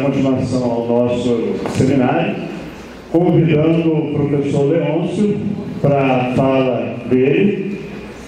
continuação ao nosso seminário, convidando o professor Leôncio para a fala dele.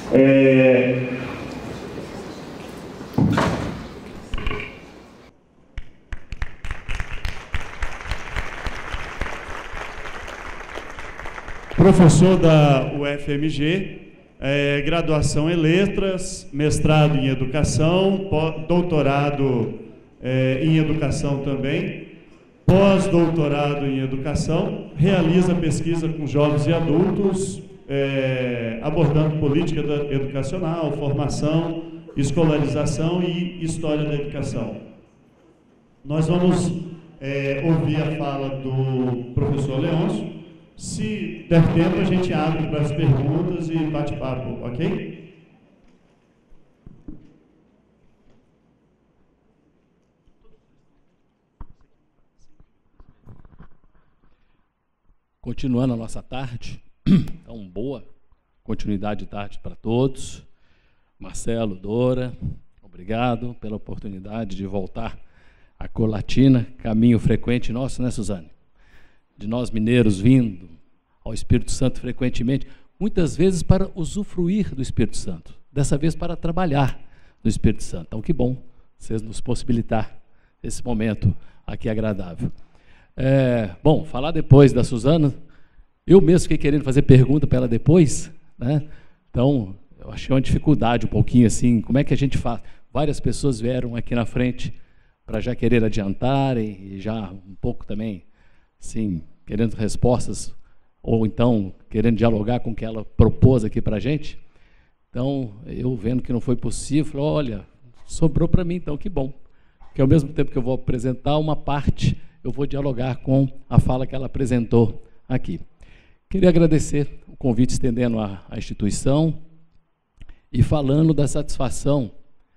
Professor da UFMG, graduação em Letras, mestrado em Educação, doutorado em Educação também, pós-doutorado em Educação, realiza pesquisa com jovens e adultos, abordando política educacional, formação, escolarização e história da educação. Nós vamos ouvir a fala do professor Leôncio. Se der tempo, a gente abre para as perguntas e bate-papo, ok? Continuando a nossa tarde, então, boa continuidade de tarde para todos. Marcelo, Dora, obrigado pela oportunidade de voltar à Colatina, caminho frequente nosso, né, Suzane? De nós mineiros vindo ao Espírito Santo frequentemente, muitas vezes para usufruir do Espírito Santo, dessa vez para trabalhar no Espírito Santo. Então, que bom vocês nos possibilitar esse momento aqui agradável. Bom, falar depois da Suzana, eu mesmo fiquei querendo fazer pergunta para ela depois, né? Então, eu achei uma dificuldade um pouquinho assim, como é que a gente faz? Várias pessoas vieram aqui na frente para já querer adiantar e já um pouco também, sim, querendo respostas, ou então querendo dialogar com o que ela propôs aqui para a gente. Então, eu vendo que não foi possível, falei, olha, sobrou para mim, então, que bom. Porque ao mesmo tempo que eu vou apresentar uma parte, eu vou dialogar com a fala que ela apresentou aqui. Queria agradecer o convite, estendendo à instituição e falando da satisfação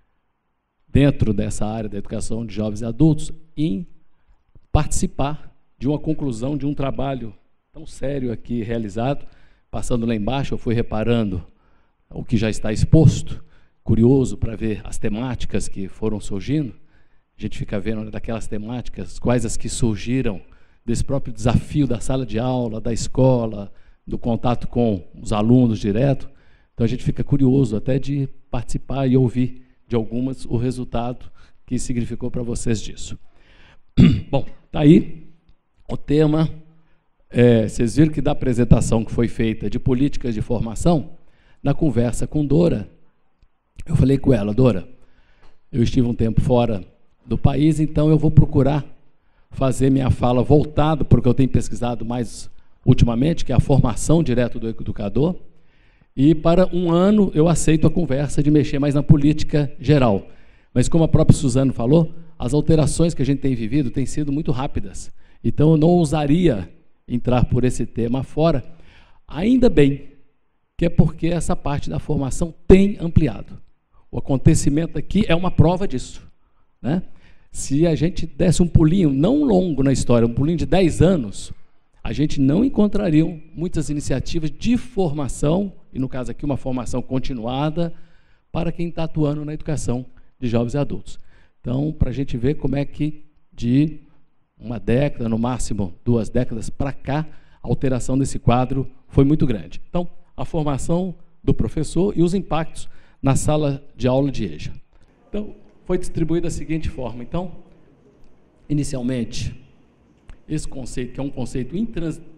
dentro dessa área da educação de jovens e adultos em participar de uma conclusão de um trabalho tão sério aqui realizado. Passando lá embaixo, eu fui reparando o que já está exposto, curioso para ver as temáticas que foram surgindo. A gente fica vendo daquelas temáticas, quais as que surgiram desse próprio desafio da sala de aula, da escola, do contato com os alunos direto. Então a gente fica curioso até de participar e ouvir de algumas o resultado que significou para vocês disso. Bom, está aí o tema. Vocês viram que da apresentação que foi feita de políticas de formação, na conversa com Dora, eu falei com ela, Dora, eu estive um tempo fora do país, então eu vou procurar fazer minha fala voltada para o que eu tenho pesquisado mais ultimamente, que é a formação direta do educador, e para um ano eu aceito a conversa de mexer mais na política geral. Mas como a própria Suzana falou, as alterações que a gente tem vivido têm sido muito rápidas, então eu não ousaria entrar por esse tema fora, ainda bem que é porque essa parte da formação tem ampliado. O acontecimento aqui é uma prova disso, né? Se a gente desse um pulinho, não longo na história, um pulinho de 10 anos, a gente não encontraria muitas iniciativas de formação, e no caso aqui uma formação continuada, para quem está atuando na educação de jovens e adultos. Então, para a gente ver como é que de uma década, no máximo 2 décadas para cá, a alteração desse quadro foi muito grande. Então, a formação do professor e os impactos na sala de aula de EJA. Então, foi distribuída da seguinte forma. Então, inicialmente, esse conceito, que é um conceito em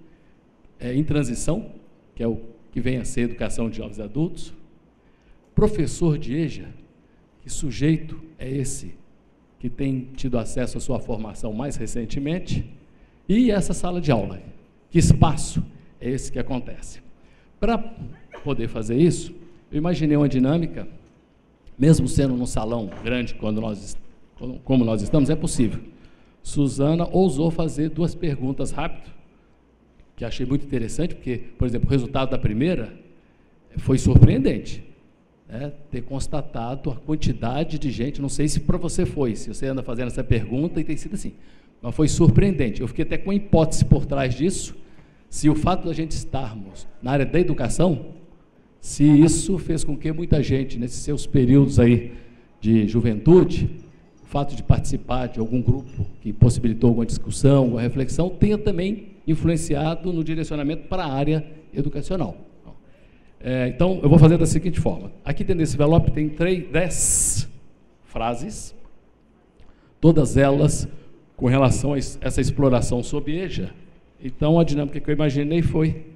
transição, que é o que vem a ser educação de jovens e adultos, professor de EJA, que sujeito é esse que tem tido acesso à sua formação mais recentemente, e essa sala de aula, que espaço é esse que acontece. Para poder fazer isso, eu imaginei uma dinâmica, mesmo sendo num salão grande, como nós estamos, é possível. Suzana ousou fazer 2 perguntas rápidas, que achei muito interessante, porque, por exemplo, o resultado da primeira foi surpreendente, né? Ter constatado a quantidade de gente, não sei se para você foi, se você anda fazendo essa pergunta e tem sido assim, mas foi surpreendente. Eu fiquei até com a hipótese por trás disso, se o fato da gente estarmos na área da educação, se isso fez com que muita gente, nesses seus períodos aí de juventude, fato de participar de algum grupo que possibilitou alguma discussão, alguma reflexão, tenha também influenciado no direcionamento para a área educacional. Então, eu vou fazer da seguinte forma. Aqui dentro desse envelope tem 10 frases, todas elas com relação a essa exploração sob EJA. Então, a dinâmica que eu imaginei foi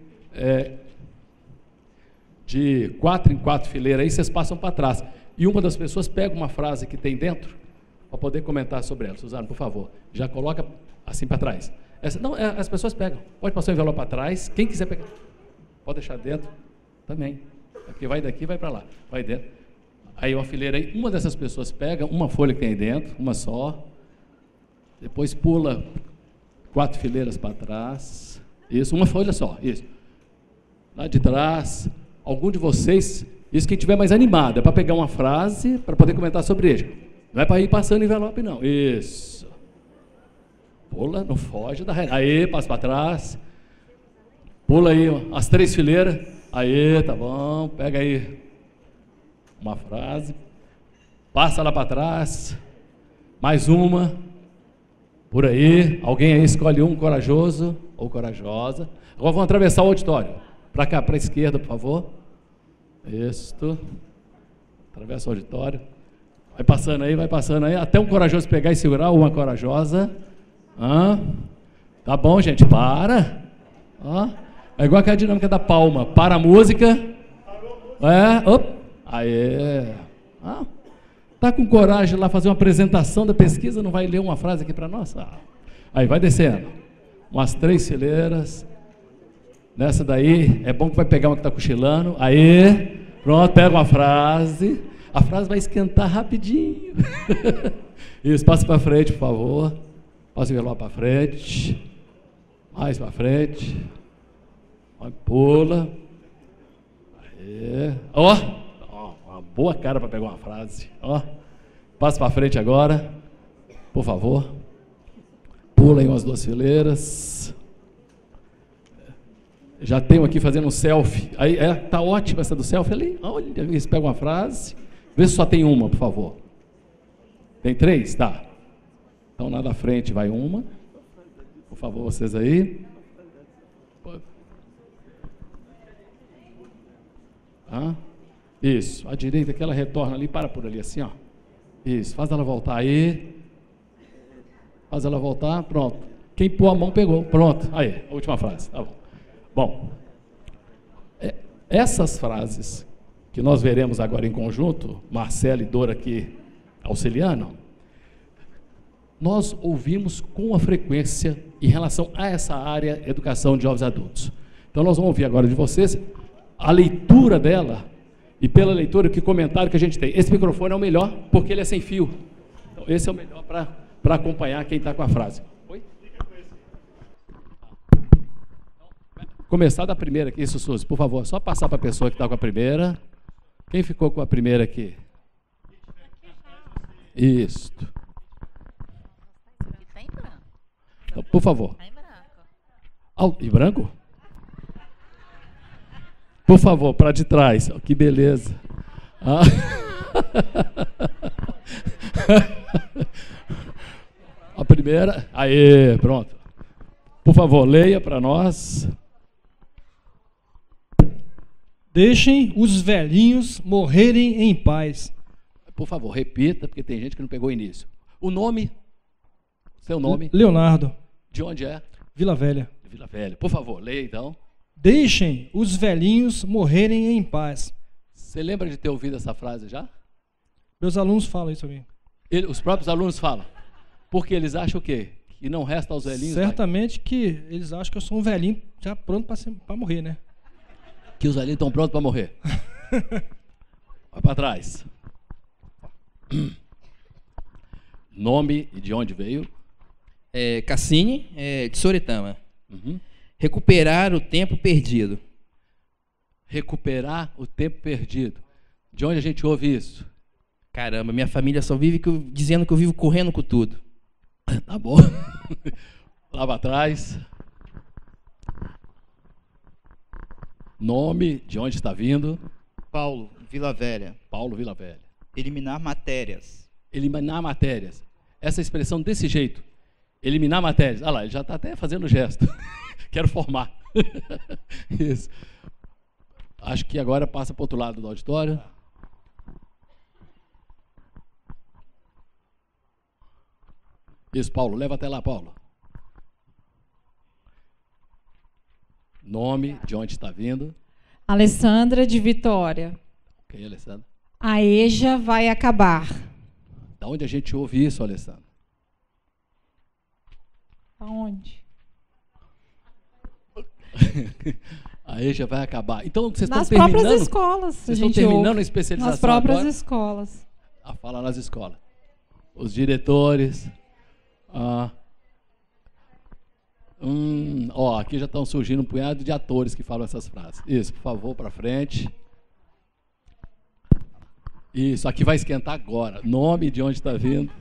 de 4 em 4 fileiras, aí vocês passam para trás. E uma das pessoas pega uma frase que tem dentro para poder comentar sobre ela. Suzana, por favor, já coloca assim para trás. As pessoas pegam. Pode passar o envelope para trás. Quem quiser pegar, pode deixar dentro também. Porque vai daqui, vai para lá. Vai dentro. Aí uma fileira aí, uma dessas pessoas pega uma folha que tem aí dentro, uma só. Depois pula 4 fileiras para trás. Isso, uma folha só. Isso. Lá de trás, algum de vocês, isso quem estiver mais animado, é para pegar uma frase para poder comentar sobre ele. Não é para ir passando envelope, não. Isso. Pula, não foge da regra. Aí, passa para trás. Pula aí as 3 fileiras. Aí, tá bom. Pega aí uma frase. Passa lá para trás. Mais uma. Por aí. Alguém aí escolhe um corajoso ou corajosa. Agora vamos atravessar o auditório. Para cá, para a esquerda, por favor. Isso. Atravessa o auditório. Vai passando aí, até um corajoso pegar e segurar, uma corajosa. Tá bom, gente, para. É igual aquela dinâmica da palma. Para a música. Aê. Tá com coragem lá fazer uma apresentação da pesquisa, não vai ler uma frase aqui para nós? Aí vai descendo. Umas 3 fileiras. Nessa daí, é bom que vai pegar uma que está cochilando. Aí, pronto, pega uma frase. A frase vai esquentar rapidinho. Isso, passa para frente, por favor. Passa o envelope para frente. Mais para frente. Pula. Aí. Uma boa cara para pegar uma frase. Passa para frente agora. Por favor. Pula aí umas 2 fileiras. Já tenho aqui fazendo um selfie. Aí, tá ótima essa do selfie ali. Olha, eles pegam uma frase. Vê se só tem uma, por favor. Tem 3? Tá. Então, lá da frente vai uma. Por favor, vocês aí. Isso. A direita que ela retorna ali, para por ali, assim, ó. Isso. Faz ela voltar aí. Faz ela voltar. Pronto. Quem pôr a mão pegou. Pronto. Aí, a última frase. Tá bom. Bom, essas frases que nós veremos agora em conjunto, Marcelo e Dora aqui auxiliando, nós ouvimos com a frequência em relação a essa área educação de jovens adultos. Então nós vamos ouvir agora de vocês a leitura dela e pela leitura que comentário que a gente tem. Esse microfone é o melhor porque ele é sem fio. Então esse é o melhor para acompanhar quem está com a frase. Oi? Começar da primeira aqui, isso, Suzy, por favor, só passar para a pessoa que está com a primeira. Quem ficou com a primeira aqui? Isso. Está em branco. Então, por favor. Está em branco. Em branco? Por favor, para de trás. Que beleza. A primeira. Aê, pronto. Por favor, leia para nós. Deixem os velhinhos morrerem em paz. Por favor, repita, porque tem gente que não pegou o início. O nome? Seu nome? Leonardo. De onde é? Vila Velha. Vila Velha. Por favor, leia então. Deixem os velhinhos morrerem em paz. Você lembra de ter ouvido essa frase já? Meus alunos falam isso a mim. Os próprios alunos falam. Porque eles acham o quê? Que não resta aos velhinhos... Certamente que eles acham que eu sou um velhinho já pronto para morrer, né? Que os velhinhos estão prontos para morrer. Vai para trás. Nome e de onde veio? Cassini, de Soretama. Uhum. Recuperar o tempo perdido. Recuperar o tempo perdido. De onde a gente ouve isso? Caramba, minha família só vive dizendo que eu vivo correndo com tudo. Tá bom. Lá para trás. Nome, de onde está vindo? Paulo, Vila Velha. Paulo, Vila Velha. Eliminar matérias. Eliminar matérias. essa expressão desse jeito, eliminar matérias. Ah lá, ele já está até fazendo o gesto. Quero formar. Isso. Acho que agora passa para o outro lado do auditório. Isso, Paulo, leva até lá, Paulo. Nome, de onde está vindo. Alessandra de Vitória. Ok, Alessandra. A EJA vai acabar. Da onde a gente ouve isso, Alessandra? Aonde? A EJA vai acabar. Então, vocês Nas estão terminando... próprias escolas. Vocês estão terminando a especialização nas próprias agora? escolas. A fala nas escolas. Os diretores... aqui já estão surgindo um punhado de atores que falam essas frases. Isso, por favor, para frente. Isso, aqui vai esquentar agora. Nome, de onde está vindo.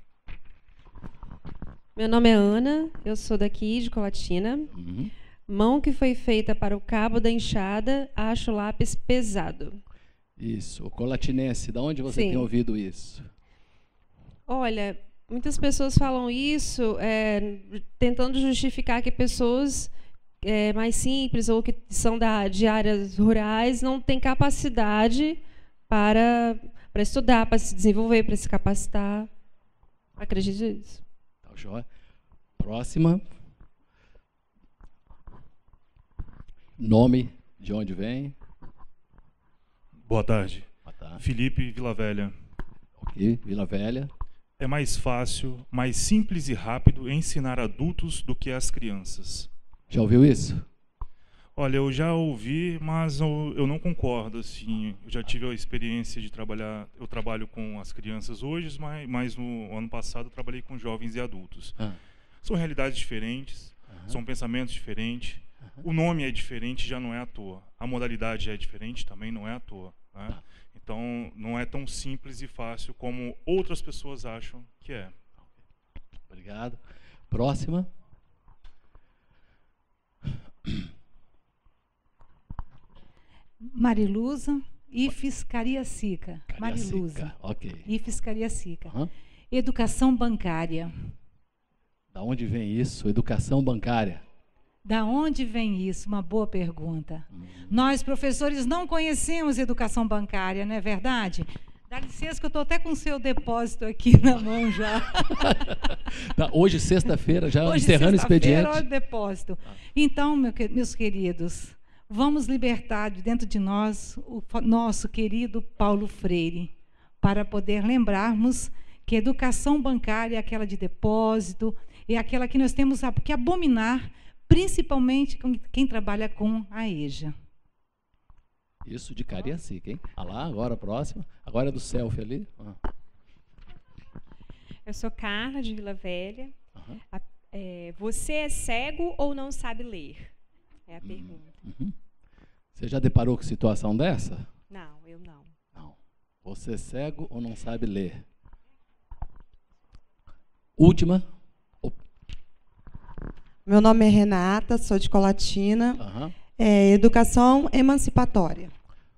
Meu nome é Ana, eu sou daqui de Colatina. Mão que foi feita para o cabo da enxada, acho o lápis pesado. Isso, o colatinense, de onde você Sim. tem ouvido isso? Olha, muitas pessoas falam isso tentando justificar que pessoas mais simples ou que são de áreas rurais não têm capacidade para estudar, para se desenvolver, para se capacitar. Acredito nisso. Tá, joia. Próxima. Nome, de onde vem? Boa tarde. Boa tarde. Felipe Vilavelha. Ok, Vila Velha. É mais fácil, mais simples e rápido ensinar adultos do que as crianças. Já ouviu isso? Olha, eu já ouvi, mas eu não concordo. Assim, eu já tive a experiência de trabalhar. Eu trabalho com as crianças hoje, mas no ano passado eu trabalhei com jovens e adultos. São realidades diferentes, são pensamentos diferentes. O nome é diferente, já não é à toa. A modalidade é diferente, também não é à toa. Né? Então, não é tão simples e fácil como outras pessoas acham que é. Obrigado. Próxima. Mariluza, IFES Cariacica. Mariluza. Ok. IFES Cariacica. Educação bancária. Da onde vem isso? Educação bancária. Da onde vem isso? Uma boa pergunta. Nós, professores, não conhecemos educação bancária, não é verdade? Dá licença que eu estou até com o seu depósito aqui na mão já. Hoje, sexta-feira, já Hoje, encerrando o expediente. Hora do depósito. Então, meus queridos, vamos libertar de dentro de nós o nosso querido Paulo Freire, para poder lembrarmos que a educação bancária é aquela de depósito, é aquela que nós temos que abominar, principalmente quem trabalha com a EJA. Isso de Cariacica, hein? Ah lá, agora a próxima. Agora é do selfie ali. Eu sou Carla, de Vila Velha. Você é cego ou não sabe ler? É a pergunta. Você já deparou com situação dessa? Não, eu não. Não. Você é cego ou não sabe ler? Última. Meu nome é Renata, sou de Colatina. Educação emancipatória.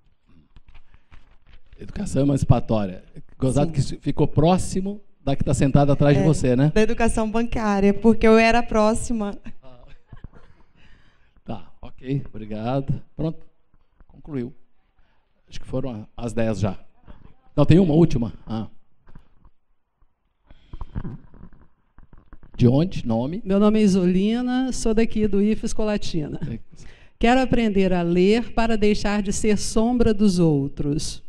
Educação emancipatória. Gozado que ficou próximo da que está sentada atrás de você, né? Da educação bancária, porque eu era próxima. Tá, ok, obrigado. Pronto, concluiu. Acho que foram as 10 já. Não, tem uma última. De onde? Nome? Meu nome é Isolina, sou daqui do IFES Colatina. Quero aprender a ler para deixar de ser sombra dos outros.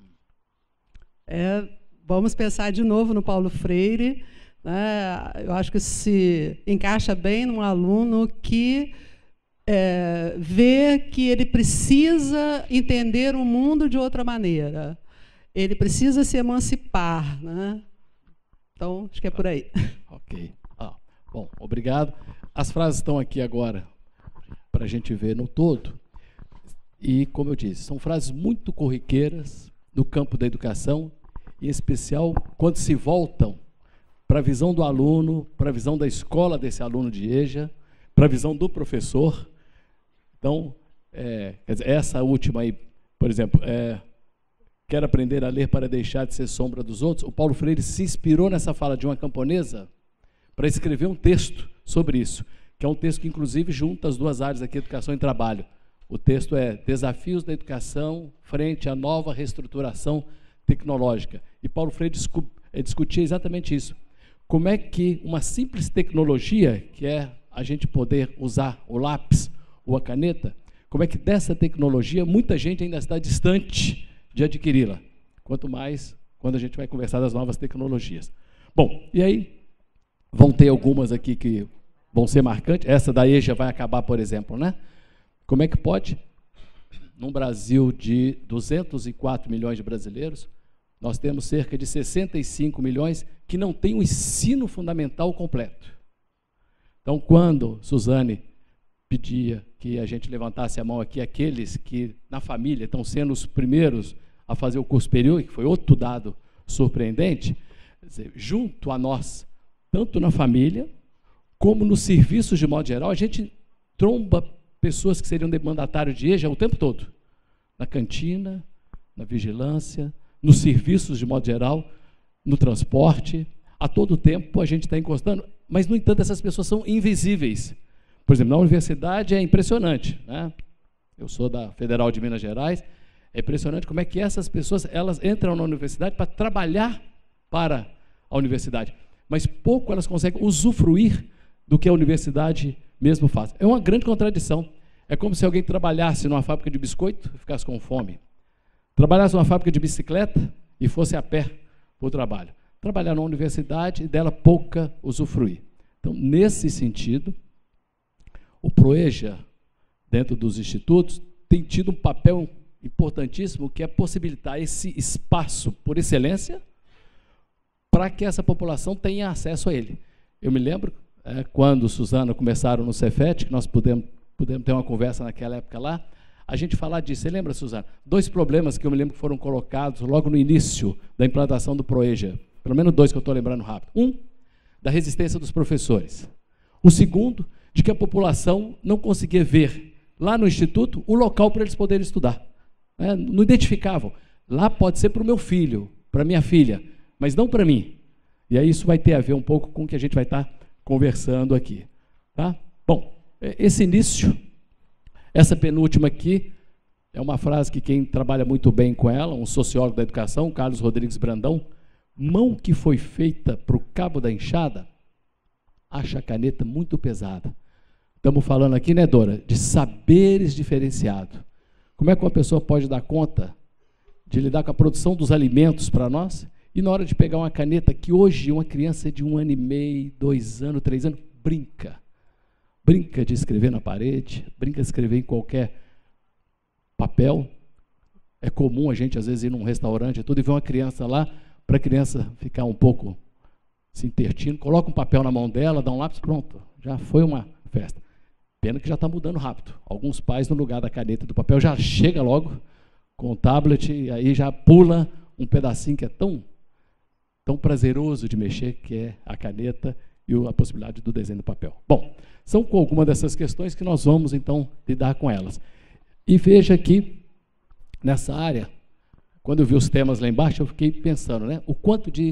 Vamos pensar de novo no Paulo Freire. Né? Eu acho que se encaixa bem num aluno que vê que ele precisa entender o mundo de outra maneira. Ele precisa se emancipar. Né? Então, acho que é por aí. Ok. Bom, obrigado. As frases estão aqui agora para a gente ver no todo. E, como eu disse, são frases muito corriqueiras no campo da educação, em especial quando se voltam para a visão do aluno, para a visão da escola desse aluno de EJA, para a visão do professor. Então, quer dizer, essa última aí, por exemplo, quer aprender a ler para deixar de ser sombra dos outros, o Paulo Freire se inspirou nessa fala de uma camponesa para escrever um texto sobre isso, que é um texto que, inclusive, junta as duas áreas aqui, educação e trabalho. O texto é Desafios da Educação frente à nova reestruturação tecnológica. E Paulo Freire discutia exatamente isso. Como é que uma simples tecnologia, que é a gente poder usar o lápis ou a caneta, como é que dessa tecnologia muita gente ainda está distante de adquiri-la, quanto mais quando a gente vai conversar das novas tecnologias. Bom, e aí vão ter algumas aqui que vão ser marcantes. Essa da EJA vai acabar, por exemplo, né? Como é que pode, num Brasil de 204 milhões de brasileiros, nós temos cerca de 65 milhões que não têm o ensino fundamental completo. Então, quando Suzane pedia que a gente levantasse a mão aqui, aqueles que na família estão sendo os primeiros a fazer o curso superior, que foi outro dado surpreendente, quer dizer, junto a nós, tanto na família, como nos serviços de modo geral, a gente tromba pessoas que seriam demandatários de EJA o tempo todo, na cantina, na vigilância, nos serviços de modo geral, no transporte, a todo tempo a gente está encostando, mas, no entanto, essas pessoas são invisíveis. Por exemplo, na universidade é impressionante, né? Eu sou da Federal de Minas Gerais, é impressionante como é que essas pessoas elas entram na universidade para trabalhar para a universidade, mas pouco elas conseguem usufruir do que a universidade mesmo faz. É uma grande contradição. É como se alguém trabalhasse numa fábrica de biscoito e ficasse com fome. Trabalhasse numa fábrica de bicicleta e fosse a pé para o trabalho. Trabalhar na universidade e dela pouca usufruir. Então, nesse sentido, o PROEJA, dentro dos institutos, tem tido um papel importantíssimo, que é possibilitar esse espaço por excelência para que essa população tenha acesso a ele. Eu me lembro, quando Suzana começaram no Cefet, que nós pudemos ter uma conversa naquela época lá, a gente falar disso. Você lembra, Suzana? 2 problemas que eu me lembro que foram colocados logo no início da implantação do PROEJA, pelo menos 2 que eu estou lembrando rápido. Um, da resistência dos professores. O segundo, de que a população não conseguia ver lá no Instituto o local para eles poderem estudar. Não identificavam. Lá pode ser para o meu filho, para a minha filha, mas não para mim. E aí isso vai ter a ver um pouco com o que a gente vai estar conversando aqui. Tá? Bom, esse início, essa penúltima aqui, é uma frase que quem trabalha muito bem com ela, um sociólogo da educação, Carlos Rodrigues Brandão, mão que foi feita para o cabo da enxada, acha a caneta muito pesada. Estamos falando aqui, né, Dora, de saberes diferenciados. Como é que uma pessoa pode dar conta de lidar com a produção dos alimentos para nós e na hora de pegar uma caneta que hoje uma criança de 1 ano e meio, 2 anos, 3 anos, brinca. Brinca de escrever na parede, brinca de escrever em qualquer papel. É comum a gente, às vezes, ir num restaurante e tudo e ver uma criança lá, para a criança ficar um pouco se intertindo, coloca um papel na mão dela, dá um lápis, pronto, já foi uma festa. Pena que já está mudando rápido. Alguns pais, no lugar da caneta e do papel, já chega logo com o tablet e aí já pula um pedacinho que é tão prazeroso de mexer, que é a caneta e a possibilidade do desenho do papel. Bom, são com algumas dessas questões que nós vamos, então, lidar com elas. E veja aqui, nessa área, quando eu vi os temas lá embaixo, eu fiquei pensando, né, o quanto de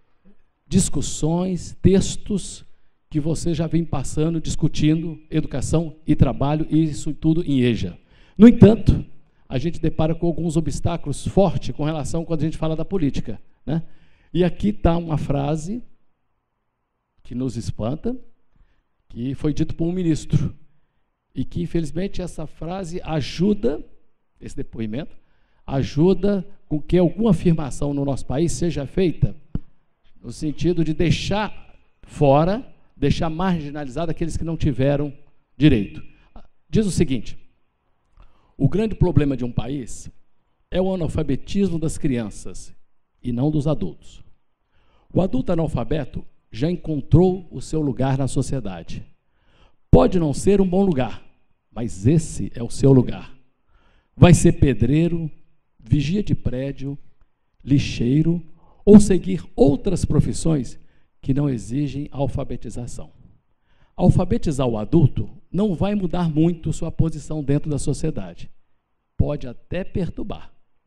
discussões, textos que você já vem passando, discutindo educação e trabalho, e isso tudo em EJA. No entanto, a gente depara com alguns obstáculos fortes com relação quando a gente fala da política, né? E aqui está uma frase que nos espanta, que foi dito por um ministro, e que, infelizmente, essa frase ajuda, esse depoimento, ajuda com que alguma afirmação no nosso país seja feita no sentido de deixar fora, deixar marginalizado aqueles que não tiveram direito. Diz o seguinte: o grande problema de um país é o analfabetismo das crianças e não dos adultos. O adulto analfabeto já encontrou o seu lugar na sociedade. Pode não ser um bom lugar, mas esse é o seu lugar. Vai ser pedreiro, vigia de prédio, lixeiro ou seguir outras profissões que não exigem alfabetização. Alfabetizar o adulto não vai mudar muito sua posição dentro da sociedade. Pode até perturbar.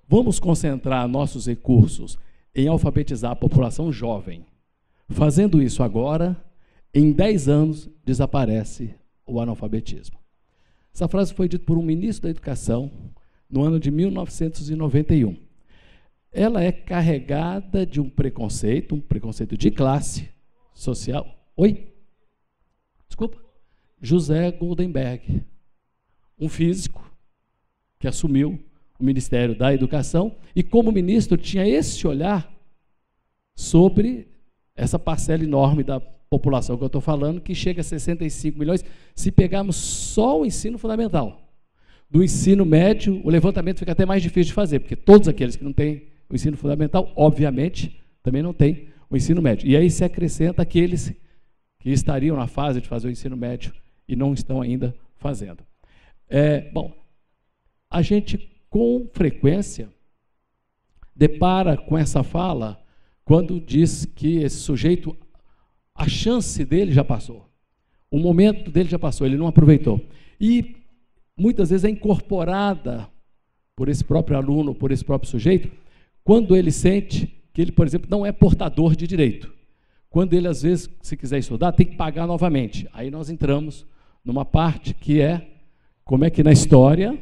vamos concentrar nossos recursos em alfabetizar a população jovem. Fazendo isso agora, em 10 anos, desaparece o analfabetismo. Essa frase foi dita por um ministro da Educação no ano de 1991. Ela é carregada de um preconceito de classe social. Oi? Desculpa. José Goldenberg, um físico que assumiu o Ministério da Educação e, como ministro, tinha esse olhar sobre essa parcela enorme da população que eu estou falando, que chega a 65 milhões, se pegarmos só o ensino fundamental. Do ensino médio, o levantamento fica até mais difícil de fazer, porque todos aqueles que não têm o ensino fundamental, obviamente, também não têm o ensino médio. E aí se acrescenta aqueles que estariam na fase de fazer o ensino médio e não estão ainda fazendo. Bom, a gente, com frequência, depara com essa fala quando diz que esse sujeito, a chance dele já passou, o momento dele já passou, ele não aproveitou. E muitas vezes é incorporada por esse próprio aluno, por esse próprio sujeito, quando ele sente que ele, por exemplo, não é portador de direito. Quando ele, às vezes, se quiser estudar, tem que pagar novamente. Aí nós entramos numa parte que é como é que na história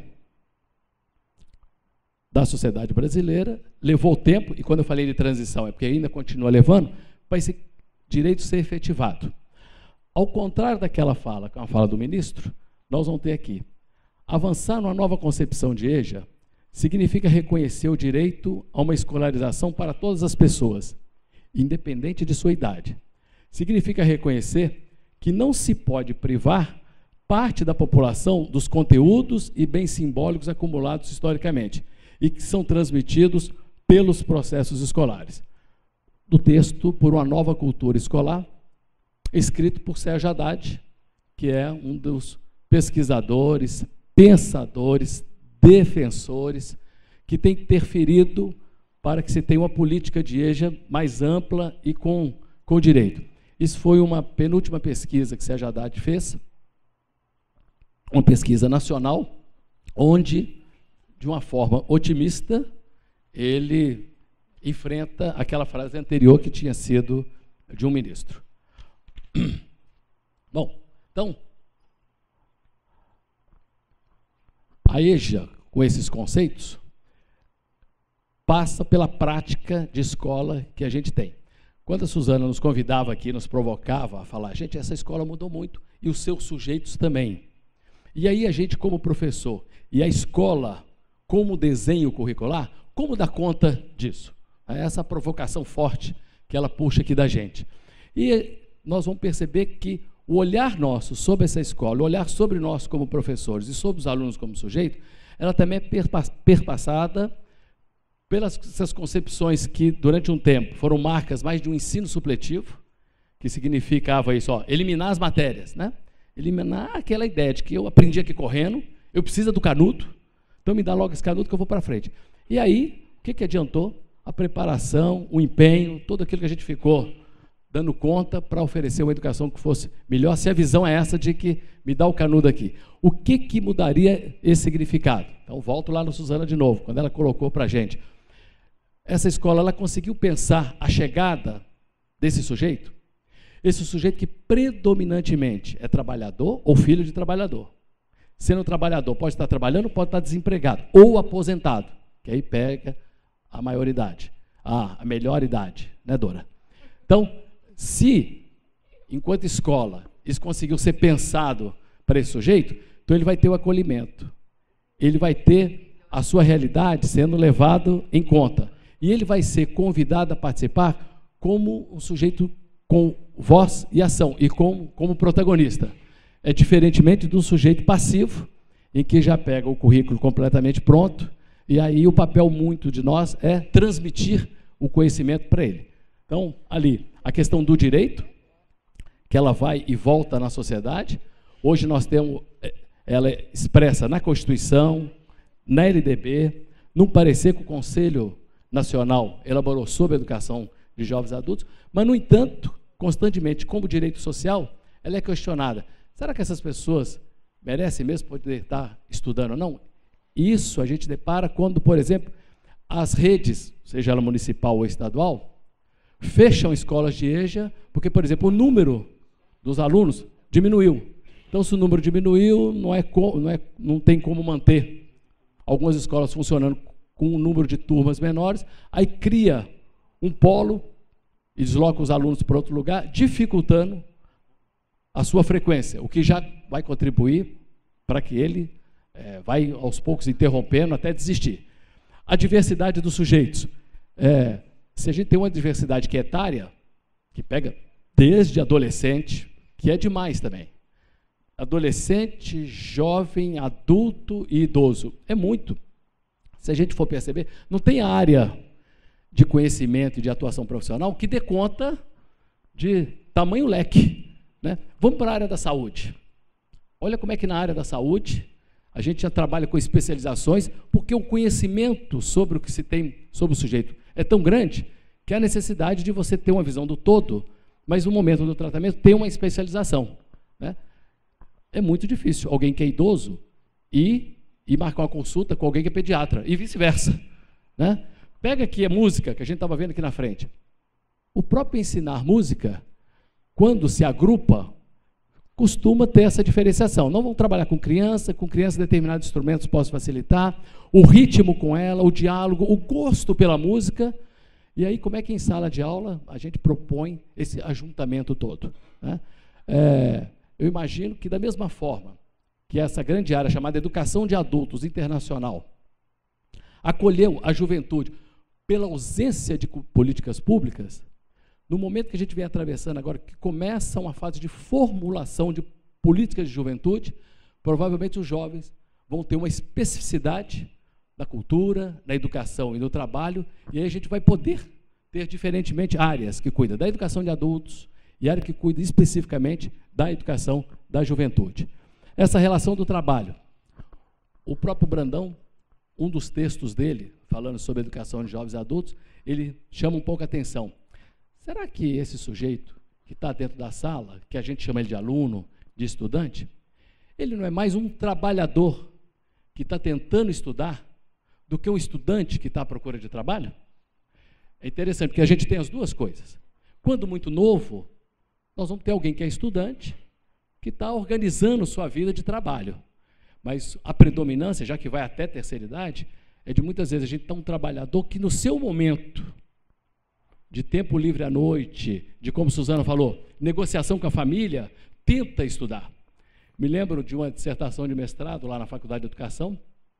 da sociedade brasileira levou tempo, e quando eu falei de transição é porque ainda continua levando, para esse direito ser efetivado. Ao contrário daquela fala, que é uma fala do ministro, nós vamos ter aqui, avançar numa nova concepção de EJA significa reconhecer o direito a uma escolarização para todas as pessoas, independente de sua idade. Significa reconhecer que não se pode privar parte da população dos conteúdos e bens simbólicos acumulados historicamente e que são transmitidos pelos processos escolares. Do texto Por uma Nova Cultura Escolar, escrito por Sérgio Haddad, que é um dos pesquisadores, pensadores, defensores, que tem interferido para que se tenha uma política de EJA mais ampla e com direito. Isso foi uma penúltima pesquisa que Sérgio Haddad fez, uma pesquisa nacional, onde, de uma forma otimista, ele enfrenta aquela frase anterior que tinha sido de um ministro. Bom, então, a EJA, com esses conceitos, passa pela prática de escola que a gente tem. Quando a Suzana nos convidava aqui, nos provocava a falar, gente, essa escola mudou muito, e os seus sujeitos também. E aí a gente, como professor, e a escola, como desenho curricular, como dar conta disso? É essa provocação forte que ela puxa aqui da gente. E nós vamos perceber que o olhar nosso sobre essa escola, o olhar sobre nós como professores e sobre os alunos como sujeito, ela também é perpassada pelas essas concepções que, durante um tempo, foram marcas mais de um ensino supletivo, que significava isso, eliminar as matérias, né? Eliminar aquela ideia de que eu aprendi aqui correndo, eu preciso do canudo, então me dá logo esse canudo que eu vou para frente. E aí, o que adiantou? A preparação, o empenho, tudo aquilo que a gente ficou dando conta para oferecer uma educação que fosse melhor, se a visão é essa de que me dá o canudo aqui. O que mudaria esse significado? Então, volto lá no Suzana de novo, quando ela colocou para a gente. Essa escola, ela conseguiu pensar a chegada desse sujeito? Esse sujeito que predominantemente é trabalhador ou filho de trabalhador. Sendo trabalhador, pode estar trabalhando, pode estar desempregado, ou aposentado, que aí pega a maioridade, a melhor idade, né, Dora? Então, se, enquanto escola, isso conseguiu ser pensado para esse sujeito, então ele vai ter o acolhimento, ele vai ter a sua realidade sendo levado em conta, e ele vai ser convidado a participar como um sujeito com voz e ação, e como protagonista. É diferentemente do sujeito passivo, em que já pega o currículo completamente pronto, e aí o papel muito de nós é transmitir o conhecimento para ele. Então, ali, a questão do direito, que ela vai e volta na sociedade, hoje nós temos, ela é expressa na Constituição, na LDB, num parecer que o Conselho Nacional elaborou sobre a educação de jovens e adultos, mas, no entanto, constantemente, como direito social, ela é questionada. Será que essas pessoas merecem mesmo poder estar estudando ou não? Isso a gente depara quando, por exemplo, as redes, seja ela municipal ou estadual, fecham escolas de EJA, porque, por exemplo, o número dos alunos diminuiu. Então, se o número diminuiu, não tem como manter algumas escolas funcionando com um número de turmas menores, aí cria um polo e desloca os alunos para outro lugar, dificultando a sua frequência, o que já vai contribuir para que ele vai, aos poucos, interrompendo até desistir. A diversidade dos sujeitos. Se a gente tem uma diversidade que é etária, que pega desde adolescente, que é demais também. Adolescente, jovem, adulto e idoso. É muito. Se a gente for perceber, não tem área de conhecimento e de atuação profissional que dê conta de tamanho leque, né? Vamos para a área da saúde. Olha como é que na área da saúde a gente já trabalha com especializações, porque o conhecimento sobre o que se tem sobre o sujeito é tão grande que há necessidade de você ter uma visão do todo, mas no momento do tratamento ter uma especialização, né? É muito difícil alguém que é idoso e marcar uma consulta com alguém que é pediatra, e vice-versa, né? Pega aqui a música, que a gente estava vendo aqui na frente. O próprio ensinar música, quando se agrupa, costuma ter essa diferenciação. Não vão trabalhar com criança determinados instrumentos possam facilitar, o ritmo com ela, o diálogo, o gosto pela música. E aí, como é que em sala de aula a gente propõe esse ajuntamento todo, né? Eu imagino que, da mesma forma que essa grande área chamada Educação de Adultos Internacional acolheu a juventude pela ausência de políticas públicas, no momento que a gente vem atravessando agora, que começa uma fase de formulação de políticas de juventude, provavelmente os jovens vão ter uma especificidade na cultura, na educação e no trabalho, e aí a gente vai poder ter, diferentemente, áreas que cuidam da educação de adultos e área que cuida especificamente da educação da juventude. Essa relação do trabalho. O próprio Brandão, um dos textos dele, falando sobre a educação de jovens e adultos, ele chama um pouco a atenção. Será que esse sujeito que está dentro da sala, que a gente chama ele de aluno, de estudante, ele não é mais um trabalhador que está tentando estudar do que um estudante que está à procura de trabalho? É interessante, porque a gente tem as duas coisas. Quando muito novo, nós vamos ter alguém que é estudante, que está organizando sua vida de trabalho. Mas a predominância, já que vai até a terceira idade, é de muitas vezes a gente ter um trabalhador que no seu momento de tempo livre à noite, de como Suzana falou, negociação com a família, tenta estudar. Me lembro de uma dissertação de mestrado lá na Faculdade de Educação,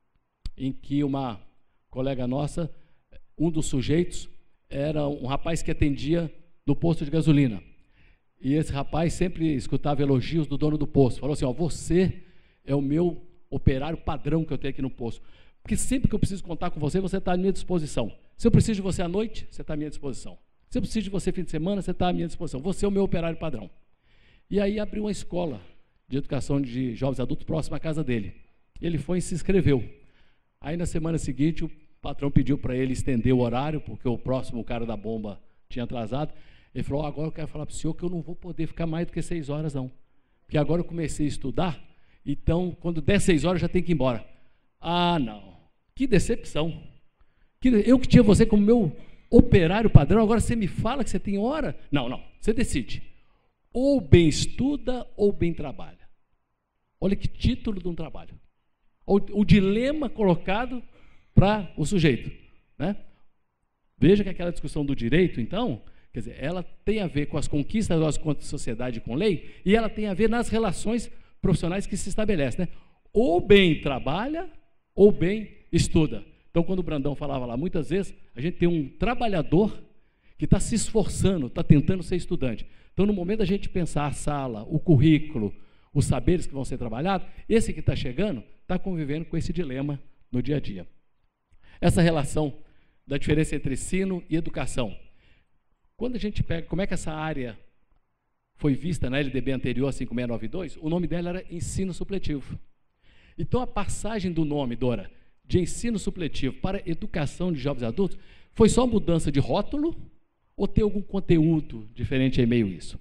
em que uma colega nossa, um dos sujeitos, era um rapaz que atendia no posto de gasolina. E esse rapaz sempre escutava elogios do dono do posto. Falou assim, você é o meu operário padrão que eu tenho aqui no posto. Porque sempre que eu preciso contar com você, você está à minha disposição. Se eu preciso de você à noite, você está à minha disposição. Se eu preciso de você fim de semana, você está à minha disposição. Você é o meu operário padrão. E aí abriu uma escola de educação de jovens adultos próxima à casa dele. Ele foi e se inscreveu. Aí na semana seguinte, o patrão pediu para ele estender o horário, porque o próximo cara da bomba tinha atrasado. Ele falou, agora eu quero falar para o senhor que eu não vou poder ficar mais do que 6 horas, não. Porque agora eu comecei a estudar, então, quando der 6 horas, já tenho que ir embora. Ah, não. Que decepção. Eu que tinha você como meu operário padrão, agora você me fala que você tem hora? Não, não. Você decide. Ou bem estuda, ou bem trabalha. Olha que título de um trabalho. O dilema colocado para o sujeito, né? Veja que aquela discussão do direito, então, quer dizer, ela tem a ver com as conquistas da nossa sociedade com lei, e ela tem a ver nas relações profissionais que se estabelecem, né? Ou bem trabalha, ou bem estuda. Então, quando o Brandão falava lá, muitas vezes, a gente tem um trabalhador que está se esforçando, está tentando ser estudante. Então, no momento da gente pensar a sala, o currículo, os saberes que vão ser trabalhados, esse que está chegando está convivendo com esse dilema no dia a dia. Essa relação da diferença entre ensino e educação. Quando a gente pega, como é que essa área foi vista na LDB anterior, a 5692, o nome dela era ensino supletivo. Então, a passagem do nome, Dora, de ensino supletivo para educação de jovens adultos, foi só mudança de rótulo ou tem algum conteúdo diferente em meio a isso?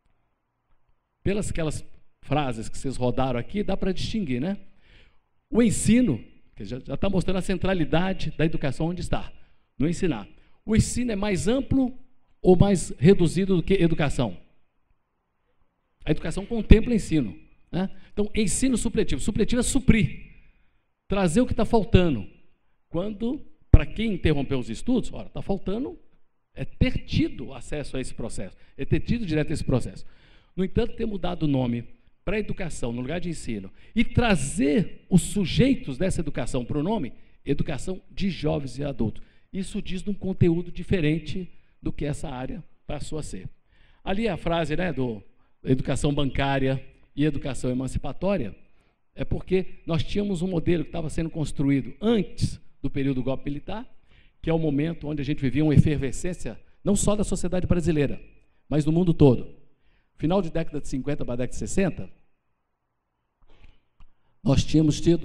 Pelas aquelas frases que vocês rodaram aqui, dá para distinguir, né? O ensino, que já está mostrando a centralidade da educação onde está. no ensinar. O ensino é mais amplo ou mais reduzido do que educação? A educação contempla ensino, né? Então, ensino supletivo. Supletivo é suprir, trazer o que está faltando. Quando, para quem interrompeu os estudos, ora, está faltando é ter tido acesso a esse processo, é ter tido direto a esse processo. No entanto, ter mudado o nome para educação, no lugar de ensino, e trazer os sujeitos dessa educação para o nome, educação de jovens e adultos. Isso diz de um conteúdo diferente do que essa área passou a ser. Ali a frase, né, do educação bancária e educação emancipatória, é porque nós tínhamos um modelo que estava sendo construído antes do período do golpe militar, que é o momento onde a gente vivia uma efervescência, não só da sociedade brasileira, mas do mundo todo. Final de década de 50 para a década de 60, nós tínhamos tido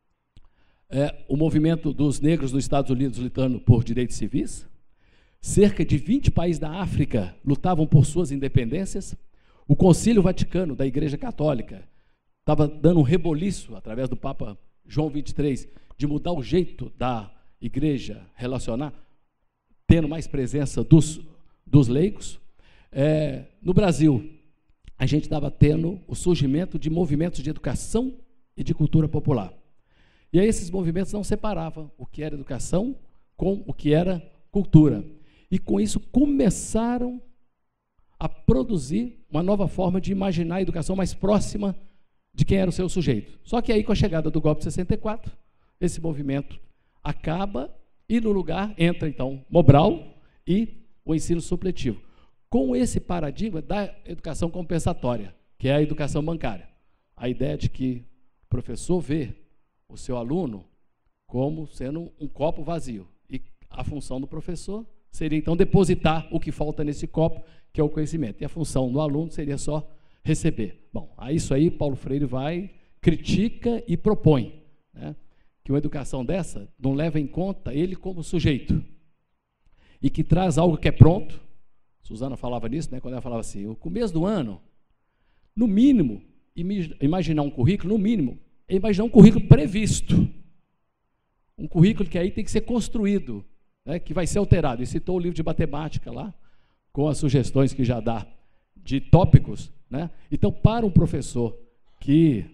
o movimento dos negros nos Estados Unidos lutando por direitos civis, cerca de 20 países da África lutavam por suas independências, o Concílio Vaticano da Igreja Católica estava dando um reboliço, através do Papa João XXIII, de mudar o jeito da igreja relacionar, tendo mais presença dos leigos. No Brasil, a gente estava tendo o surgimento de movimentos de educação e de cultura popular. E aí esses movimentos não separavam o que era educação com o que era cultura. E com isso começaram a produzir uma nova forma de imaginar a educação mais próxima de quem era o seu sujeito. Só que aí, com a chegada do golpe de 64, esse movimento acaba e no lugar entra, então, Mobral e o ensino supletivo, com esse paradigma da educação compensatória, que é a educação bancária. A ideia de que o professor vê o seu aluno como sendo um copo vazio, e a função do professor seria, então, depositar o que falta nesse copo, que é o conhecimento, e a função do aluno seria só receber. Bom, a isso aí Paulo Freire vai, critica e propõe, né, que uma educação dessa não leva em conta ele como sujeito, e que traz algo que é pronto. Suzana falava nisso, né, quando ela falava assim, o começo do ano, no mínimo, imaginar um currículo, no mínimo, é imaginar um currículo previsto, um currículo que aí tem que ser construído, né, que vai ser alterado. E citou o livro de matemática lá, com as sugestões que já dá de tópicos, né? Então, para um professor que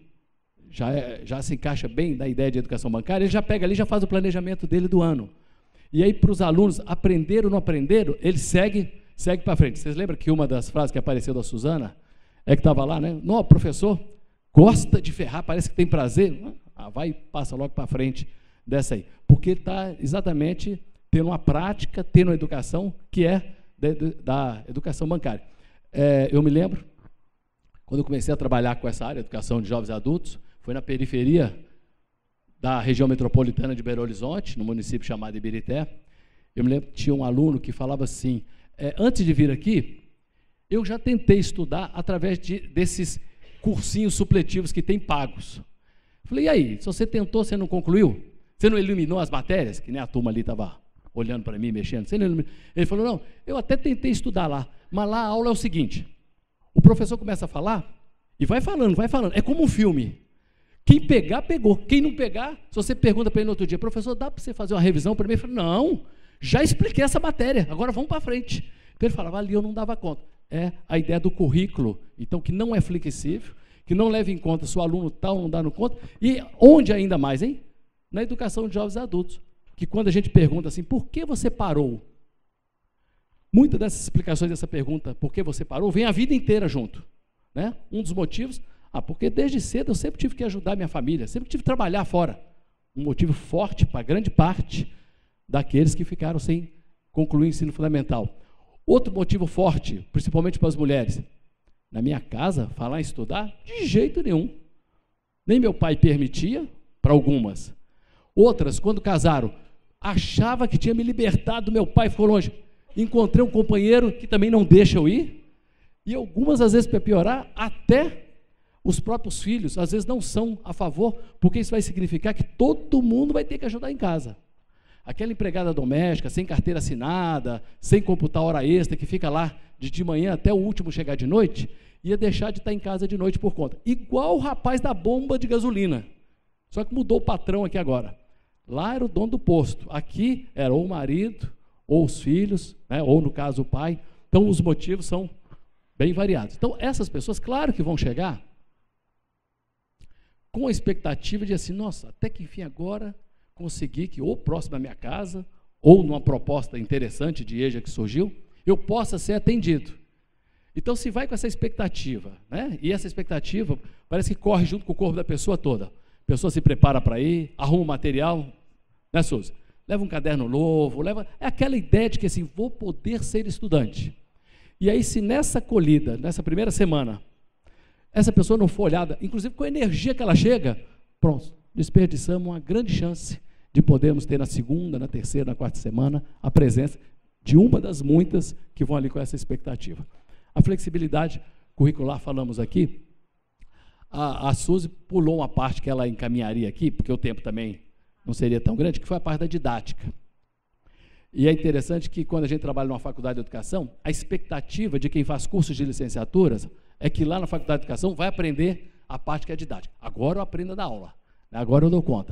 já se encaixa bem na ideia de educação bancária, ele já pega ali, já faz o planejamento dele do ano. E aí, para os alunos, aprenderam ou não aprenderam, ele segue para frente. Vocês lembram que uma das frases que apareceu da Suzana é que estava lá, né? Não, professor gosta de ferrar, parece que tem prazer. Vai e passa logo para frente dessa aí. Porque está exatamente tendo uma prática, tendo uma educação que é da educação bancária. Eu me lembro, quando eu comecei a trabalhar com essa área, educação de jovens e adultos, foi na periferia da região metropolitana de Belo Horizonte, no município chamado Ibirité. Eu me lembro que tinha um aluno que falava assim, antes de vir aqui, eu já tentei estudar através desses cursinhos supletivos que tem pagos. Falei, e aí, se você tentou, você não concluiu? Você não eliminou as matérias? Que nem a turma ali estava olhando para mim, mexendo. Você não eliminou? Ele falou, não, eu até tentei estudar lá, mas lá a aula é o seguinte, o professor começa a falar e vai falando, é como um filme. Quem pegar, pegou. Quem não pegar, se você pergunta para ele no outro dia, professor, dá para você fazer uma revisão para mim? Ele falou, não, já expliquei essa matéria, agora vamos para frente. Então ele falava, ali eu não dava conta. É a ideia do currículo, então, que não é flexível, que não leva em conta se o aluno tal não dá no conta, e onde ainda mais, hein? Na educação de jovens e adultos, que quando a gente pergunta assim, por que você parou? Muitas dessas explicações dessa pergunta, por que você parou, vem a vida inteira junto, né? Um dos motivos, porque desde cedo eu sempre tive que ajudar minha família, sempre tive que trabalhar fora. Um motivo forte para grande parte daqueles que ficaram sem concluir o ensino fundamental. Outro motivo forte, principalmente para as mulheres, na minha casa, falar em estudar, de jeito nenhum. Nem meu pai permitia, para algumas. Outras, quando casaram, achava que tinha me libertado do meu pai, ficou longe. Encontrei um companheiro que também não deixa eu ir, e algumas, às vezes, para piorar, até os próprios filhos, às vezes, não são a favor, porque isso vai significar que todo mundo vai ter que ajudar em casa. Aquela empregada doméstica, sem carteira assinada, sem computar hora extra, que fica lá de manhã até o último chegar de noite, ia deixar de estar em casa de noite por conta. Igual o rapaz da bomba de gasolina. Só que mudou o patrão aqui agora. Lá era o dono do posto. Aqui era ou o marido, ou os filhos, né, ou no caso o pai. Então os motivos são bem variados. Então essas pessoas, claro que vão chegar com a expectativa de assim, nossa, até que enfim agora consegui que ou próximo à minha casa, ou numa proposta interessante de EJA que surgiu, eu possa ser atendido. Então se vai com essa expectativa, né, e essa expectativa parece que corre junto com o corpo da pessoa toda. A pessoa se prepara para ir, arruma o material, né, Suzy? Leva um caderno novo, é aquela ideia de que assim, vou poder ser estudante. E aí, se nessa acolhida, nessa primeira semana, essa pessoa não for olhada, inclusive com a energia que ela chega, pronto, desperdiçamos uma grande chance de podermos ter na segunda, na terceira, na quarta semana, a presença de uma das muitas que vão ali com essa expectativa. A flexibilidade curricular, falamos aqui, a Suzy pulou uma parte que ela encaminharia aqui, porque o tempo também não seria tão grande, que foi a parte da didática. E é interessante que quando a gente trabalha numa faculdade de educação, a expectativa de quem faz cursos de licenciaturas é que lá na faculdade de educação vai aprender a parte que é didática. Agora eu aprendo da aula, agora eu dou conta.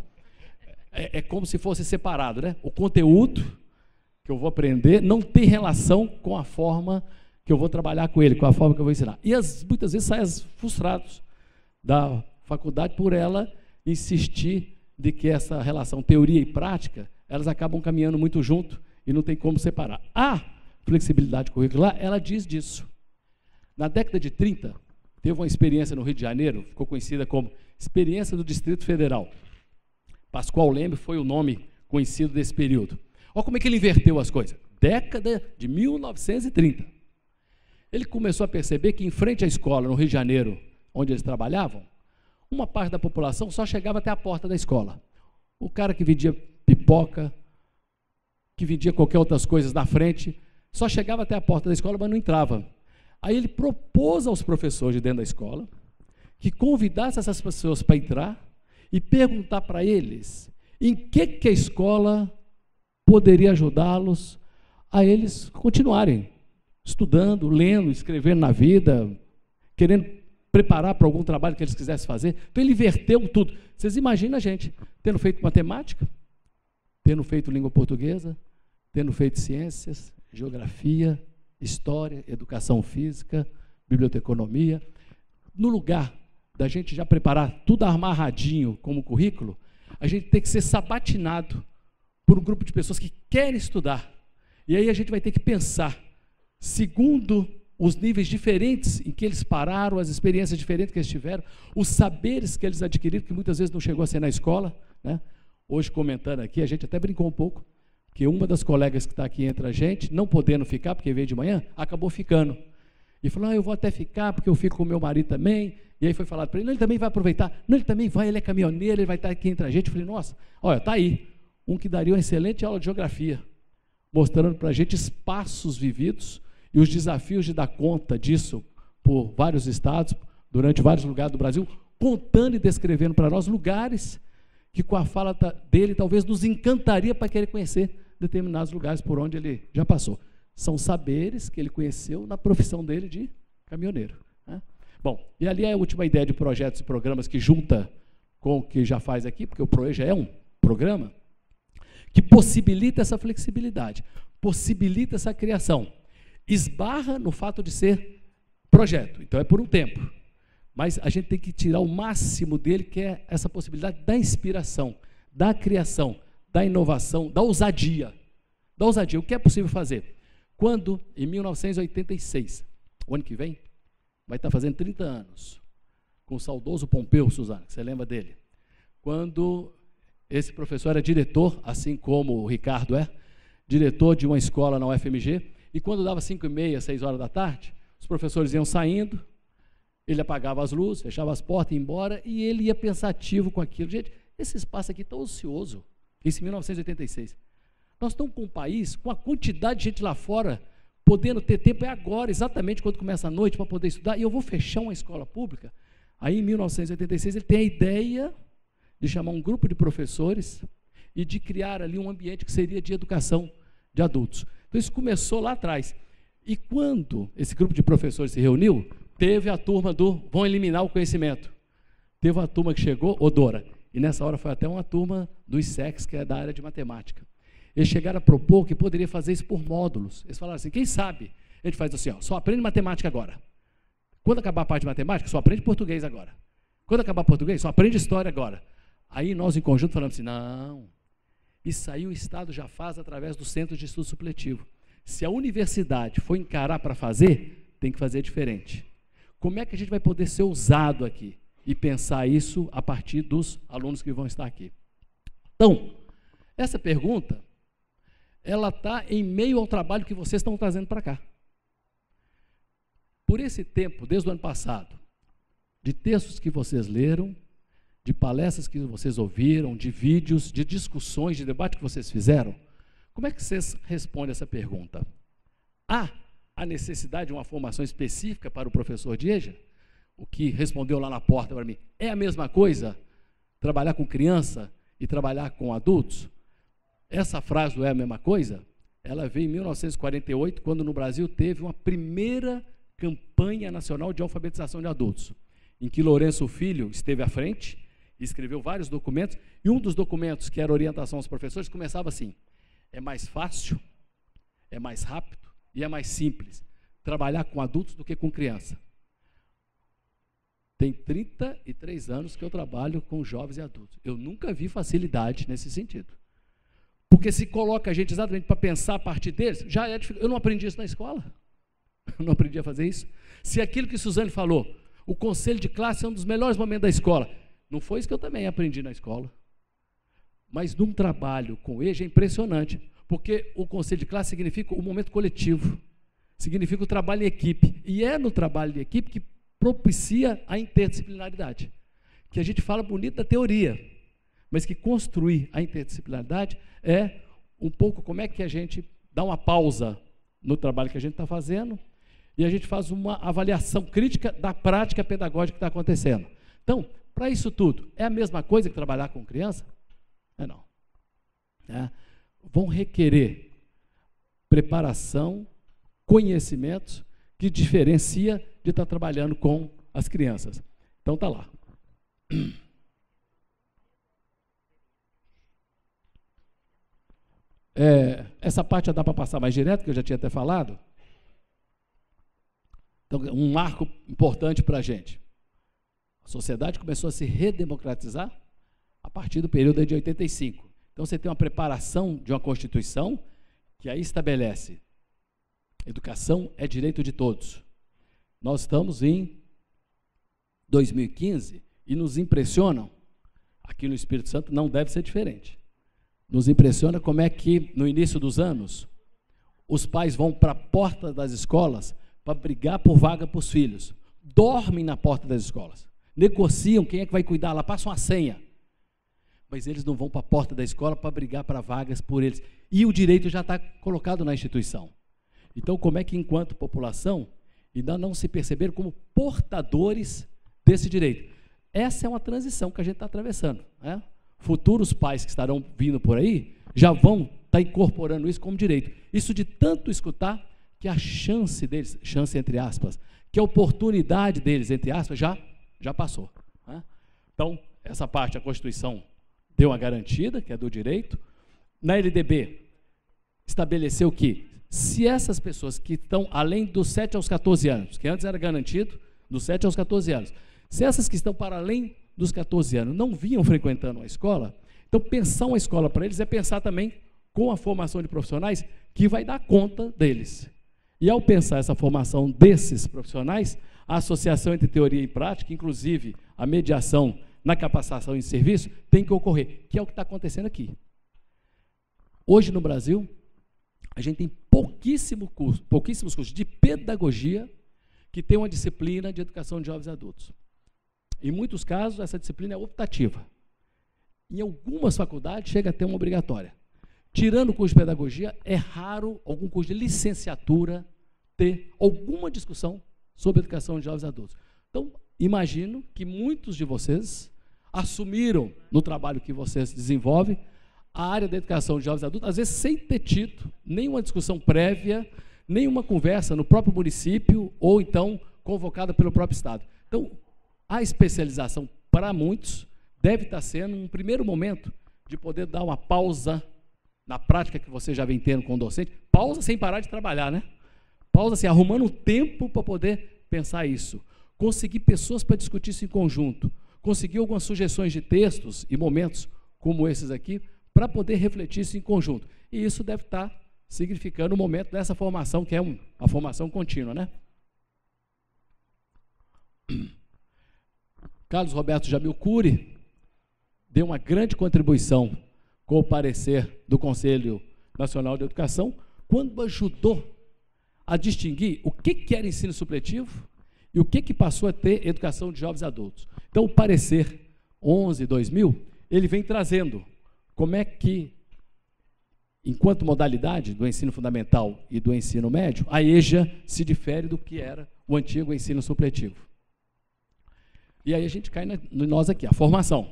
É como se fosse separado, né? O conteúdo que eu vou aprender não tem relação com a forma que eu vou trabalhar com ele, com a forma que eu vou ensinar. E muitas vezes saem frustrados da faculdade por ela insistir de que essa relação teoria e prática, elas acabam caminhando muito junto e não tem como separar. A flexibilidade curricular, ela diz disso. Na década de 30, teve uma experiência no Rio de Janeiro, ficou conhecida como Experiência do Distrito Federal. Pascoal Lembre foi o nome conhecido desse período. Olha como é que ele inverteu as coisas. Década de 1930. Ele começou a perceber que em frente à escola, no Rio de Janeiro, onde eles trabalhavam, uma parte da população só chegava até a porta da escola. O cara que vendia pipoca, que vendia qualquer outras coisas na frente, só chegava até a porta da escola, mas não entrava. Aí ele propôs aos professores de dentro da escola que convidasse essas pessoas para entrar e perguntar para eles em que a escola poderia ajudá-los a eles continuarem estudando, lendo, escrevendo na vida, querendo preparar para algum trabalho que eles quisessem fazer. Então ele inverteu tudo. Vocês imaginam a gente tendo feito matemática, tendo feito língua portuguesa, tendo feito ciências, geografia, história, educação física, biblioteconomia. No lugar da gente já preparar tudo amarradinho como currículo, a gente tem que ser sabatinado por um grupo de pessoas que querem estudar. E aí a gente vai ter que pensar, segundo os níveis diferentes em que eles pararam, as experiências diferentes que eles tiveram, os saberes que eles adquiriram, que muitas vezes não chegou a ser na escola, né? Hoje, comentando aqui, a gente até brincou um pouco, que uma das colegas que está aqui entre a gente, não podendo ficar, porque veio de manhã, acabou ficando. E falou, eu vou até ficar, porque eu fico com o meu marido também. E aí foi falado para ele, não, ele também vai aproveitar. Não, ele também vai, ele é caminhoneiro, ele vai estar aqui entre a gente. Eu falei, nossa, olha, está aí, um que daria uma excelente aula de geografia, mostrando para a gente espaços vividos e os desafios de dar conta disso por vários estados, durante vários lugares do Brasil, contando e descrevendo para nós lugares que com a fala dele talvez nos encantaria para querer conhecer determinados lugares por onde ele já passou. São saberes que ele conheceu na profissão dele de caminhoneiro, né? Bom, e ali é a última ideia de projetos e programas que junta com o que já faz aqui, porque o ProEJA é um programa que possibilita essa flexibilidade, possibilita essa criação. Esbarra no fato de ser projeto, então é por um tempo, mas a gente tem que tirar o máximo dele, que é essa possibilidade da inspiração, da criação, da inovação, da ousadia. Da ousadia, o que é possível fazer? Quando, em 1986, o ano que vem, vai estar fazendo 30 anos, com o saudoso Pompeu, Suzana, que você lembra dele, quando esse professor era diretor, assim como o Ricardo é, diretor de uma escola na UFMG, e quando dava 5h30, 6 horas da tarde, os professores iam saindo, ele apagava as luzes, fechava as portas, ia embora, e ele ia pensativo com aquilo. Gente, esse espaço aqui está ocioso. Isso em 1986. Nós estamos com um país, com a quantidade de gente lá fora, podendo ter tempo, é agora, exatamente quando começa a noite, para poder estudar, e eu vou fechar uma escola pública. Aí, em 1986, ele tem a ideia de chamar um grupo de professores e de criar ali um ambiente que seria de educação de adultos. Então, isso começou lá atrás. E quando esse grupo de professores se reuniu, teve a turma do vão eliminar o conhecimento. Teve uma turma que chegou, Dora, e nessa hora foi até uma turma do ISEX, que é da área de matemática. Eles chegaram a propor que poderia fazer isso por módulos. Eles falaram assim, quem sabe a gente faz assim, ó, só aprende matemática agora. Quando acabar a parte de matemática, só aprende português agora. Quando acabar português, só aprende história agora. Aí nós, em conjunto, falamos assim, não, isso aí o Estado já faz através do Centro de Estudo Supletivo. Se a universidade for encarar para fazer, tem que fazer diferente. Como é que a gente vai poder ser usado aqui? E pensar isso a partir dos alunos que vão estar aqui. Então, essa pergunta, ela está em meio ao trabalho que vocês estão trazendo para cá. Por esse tempo, desde o ano passado, de textos que vocês leram, de palestras que vocês ouviram, de vídeos, de discussões, de debate que vocês fizeram, como é que vocês respondem essa pergunta? Há a necessidade de uma formação específica para o professor de EJA? O que respondeu lá na porta para mim, é a mesma coisa? Trabalhar com criança e trabalhar com adultos? Essa frase do é a mesma coisa, ela veio em 1948, quando no Brasil teve uma primeira campanha nacional de alfabetização de adultos, em que Lourenço Filho esteve à frente, escreveu vários documentos, e um dos documentos, que era orientação aos professores, começava assim, é mais fácil, é mais rápido e é mais simples trabalhar com adultos do que com criança. Tem 33 anos que eu trabalho com jovens e adultos. Eu nunca vi facilidade nesse sentido. Porque se coloca a gente exatamente para pensar a partir deles, já é difícil. Eu não aprendi isso na escola. Eu não aprendi a fazer isso. Se aquilo que Suzane falou, o conselho de classe é um dos melhores momentos da escola. Não foi isso que eu também aprendi na escola. Mas num trabalho com EJA é impressionante, porque o conselho de classe significa o momento coletivo, significa o trabalho em equipe. E é no trabalho de equipe que propicia a interdisciplinaridade, que a gente fala bonito da teoria, mas que construir a interdisciplinaridade é um pouco como é que a gente dá uma pausa no trabalho que a gente está fazendo e a gente faz uma avaliação crítica da prática pedagógica que está acontecendo. Então, para isso tudo, é a mesma coisa que trabalhar com criança? Não. Vão requerer preparação, conhecimentos que diferencia de estar trabalhando com as crianças. Então, está lá. Essa parte já dá para passar mais direto, que eu já tinha até falado. Então, um marco importante para a gente. A sociedade começou a se redemocratizar a partir do período de 85. Então, você tem uma preparação de uma Constituição que aí estabelece educação é direito de todos. Nós estamos em 2015 e nos impressionam, aqui no Espírito Santo não deve ser diferente, nos impressiona como é que no início dos anos os pais vão para a porta das escolas para brigar por vaga para os filhos, dormem na porta das escolas, negociam quem é que vai cuidar lá, passam a senha, mas eles não vão para a porta da escola para brigar para vagas por eles, e o direito já está colocado na instituição. Então, como é que, enquanto população, ainda não se perceberam como portadores desse direito? Essa é uma transição que a gente está atravessando. Futuros pais que estarão vindo por aí já vão estar incorporando isso como direito. Isso de tanto escutar que a chance deles, chance entre aspas, que a oportunidade deles, entre aspas, já passou. Então, essa parte, a Constituição deu uma garantida, que é do direito. Na LDB, estabeleceu que se essas pessoas que estão além dos 7 aos 14 anos, que antes era garantido, dos 7 aos 14 anos, se essas que estão para além dos 14 anos não vinham frequentando a escola, então pensar uma escola para eles é pensar também com a formação de profissionais que vai dar conta deles. E ao pensar essa formação desses profissionais, a associação entre teoria e prática, inclusive a mediação na capacitação em serviço, tem que ocorrer, que é o que está acontecendo aqui. Hoje no Brasil, a gente tem pouquíssimos cursos de pedagogia que tem uma disciplina de educação de jovens e adultos. Em muitos casos, essa disciplina é optativa. Em algumas faculdades, chega a ter uma obrigatória. Tirando o curso de pedagogia, é raro algum curso de licenciatura ter alguma discussão sobre educação de jovens e adultos. Então, imagino que muitos de vocês assumiram no trabalho que vocês desenvolvem a área da educação de jovens e adultos, às vezes sem ter tido nenhuma discussão prévia, nenhuma conversa no próprio município ou então convocada pelo próprio Estado. Então, a especialização para muitos deve estar sendo um primeiro momento de poder dar uma pausa na prática que você já vem tendo com o docente, pausa sem parar de trabalhar, né? Pausa assim, arrumando um tempo para poder pensar isso. Conseguir pessoas para discutir isso em conjunto. Conseguir algumas sugestões de textos e momentos como esses aqui, para poder refletir isso em conjunto. E isso deve estar significando o momento dessa formação, que é a formação contínua, né? Carlos Roberto Jamil Cury deu uma grande contribuição com o parecer do Conselho Nacional de Educação, quando ajudou a distinguir o que era ensino supletivo e o que passou a ter educação de jovens adultos. Então, o parecer 11/2000, ele vem trazendo como é que, enquanto modalidade do ensino fundamental e do ensino médio, a EJA se difere do que era o antigo ensino supletivo. E aí a gente cai nós aqui, a formação.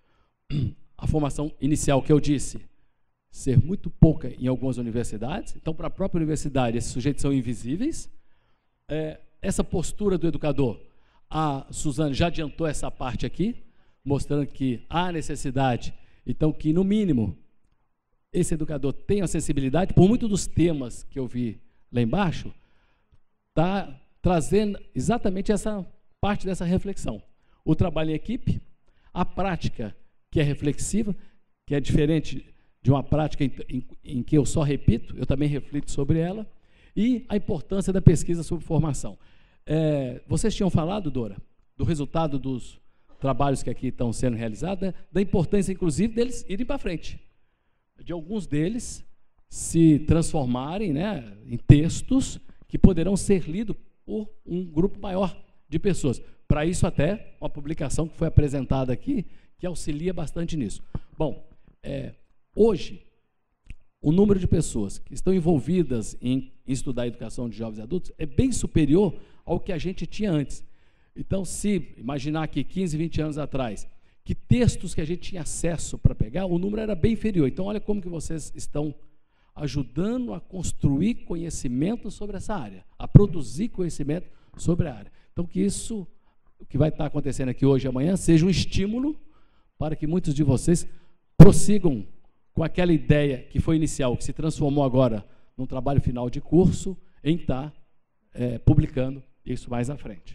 A formação inicial que eu disse, ser muito pouca em algumas universidades. Então, para a própria universidade, esses sujeitos são invisíveis. Essa postura do educador, a Suzane já adiantou essa parte aqui, mostrando que há necessidade, então que, no mínimo, esse educador tenha acessibilidade, por muitos dos temas que eu vi lá embaixo, está trazendo exatamente essa parte dessa reflexão. O trabalho em equipe, a prática que é reflexiva, que é diferente de uma prática em que eu só repito, eu também reflito sobre ela, e a importância da pesquisa sobre formação. Vocês tinham falado, Dora, do resultado dos trabalhos que aqui estão sendo realizados, né, da importância, inclusive, deles irem para frente, de alguns deles se transformarem, né, em textos que poderão ser lidos por um grupo maior de pessoas. Para isso, até uma publicação que foi apresentada aqui, que auxilia bastante nisso. Bom, hoje, o número de pessoas que estão envolvidas em estudar a educação de jovens adultos é bem superior ao que a gente tinha antes. Então, se imaginar que 15, 20 anos atrás, que textos que a gente tinha acesso para pegar, o número era bem inferior. Então, olha como que vocês estão ajudando a construir conhecimento sobre essa área, a produzir conhecimento sobre a área. Então, que isso, o que vai estar acontecendo aqui hoje e amanhã, seja um estímulo para que muitos de vocês prossigam com aquela ideia que foi inicial, que se transformou agora num trabalho final de curso, em estar publicando isso mais à frente.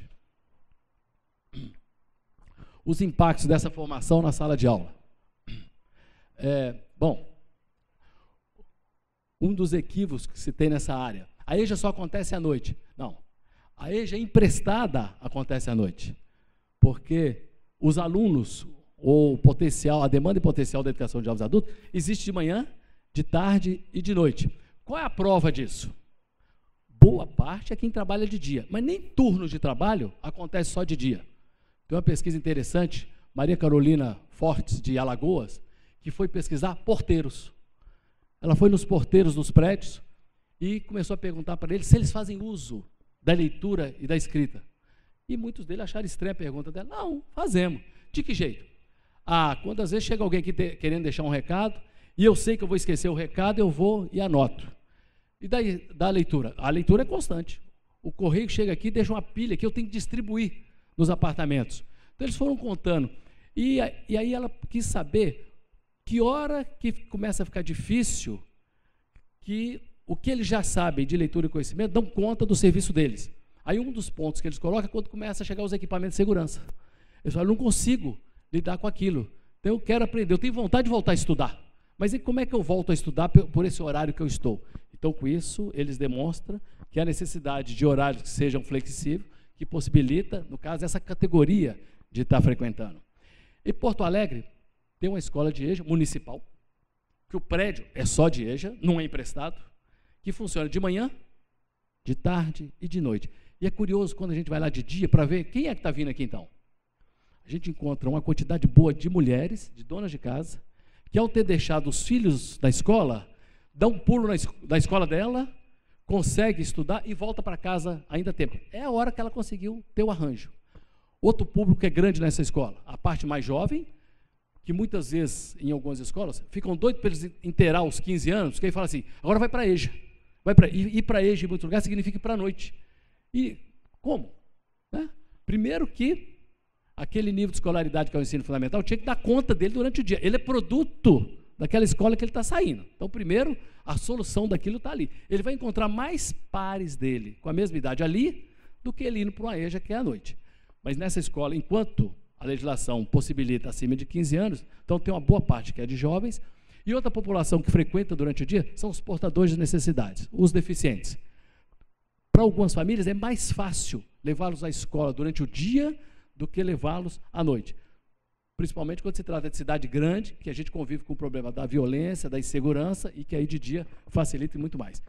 Os impactos dessa formação na sala de aula. Bom, um dos equívocos que se tem nessa área, a EJA só acontece à noite. Não, a EJA emprestada acontece à noite, porque os alunos, o potencial, a demanda e potencial da educação de jovens adultos existe de manhã, de tarde e de noite. Qual é a prova disso? Boa parte é quem trabalha de dia, mas nem turnos de trabalho acontece só de dia. Tem uma pesquisa interessante, Maria Carolina Fortes, de Alagoas, que foi pesquisar porteiros. Ela foi nos porteiros dos prédios e começou a perguntar para eles se eles fazem uso da leitura e da escrita. E muitos deles acharam estranha a pergunta dela. Não, fazemos. De que jeito? Quando às vezes chega alguém aqui querendo deixar um recado, e eu sei que eu vou esquecer o recado, eu vou e anoto. E daí, da leitura? A leitura é constante. O correio chega aqui e deixa uma pilha que eu tenho que distribuir nos apartamentos. Então, eles foram contando. E aí ela quis saber que hora que começa a ficar difícil que o que eles já sabem de leitura e conhecimento dão conta do serviço deles. Aí um dos pontos que eles colocam é quando começa a chegar os equipamentos de segurança. Eles falam, eu não consigo lidar com aquilo. Então, eu quero aprender, eu tenho vontade de voltar a estudar. Mas e como é que eu volto a estudar por esse horário que eu estou? Então, com isso, eles demonstram que há necessidade de horários que sejam flexíveis, que possibilita, no caso, essa categoria de estar frequentando. Em Porto Alegre, tem uma escola de EJA municipal, que o prédio é só de EJA, não é emprestado, que funciona de manhã, de tarde e de noite. E é curioso quando a gente vai lá de dia para ver quem é que está vindo aqui então. A gente encontra uma quantidade boa de mulheres, de donas de casa, que ao ter deixado os filhos na escola, dá um pulo na escola dela, consegue estudar e volta para casa ainda a tempo. É a hora que ela conseguiu ter o arranjo. Outro público que é grande nessa escola, a parte mais jovem, que muitas vezes, em algumas escolas, ficam doidos para eles inteirar os 15 anos, porque aí fala assim, agora vai para a EJA. Ir para a EJA em muitos lugares significa ir para a noite. E como? Né? Primeiro que aquele nível de escolaridade que é o ensino fundamental tinha que dar conta dele durante o dia. Ele é produto daquela escola que ele está saindo. Então, primeiro, a solução daquilo está ali. Ele vai encontrar mais pares dele com a mesma idade ali do que ele indo para uma EJA, que é à noite. Mas nessa escola, enquanto a legislação possibilita acima de 15 anos, então tem uma boa parte que é de jovens, e outra população que frequenta durante o dia são os portadores de necessidades, os deficientes. Para algumas famílias é mais fácil levá-los à escola durante o dia do que levá-los à noite. Principalmente quando se trata de cidade grande, que a gente convive com o problema da violência, da insegurança, e que aí de dia facilita muito mais.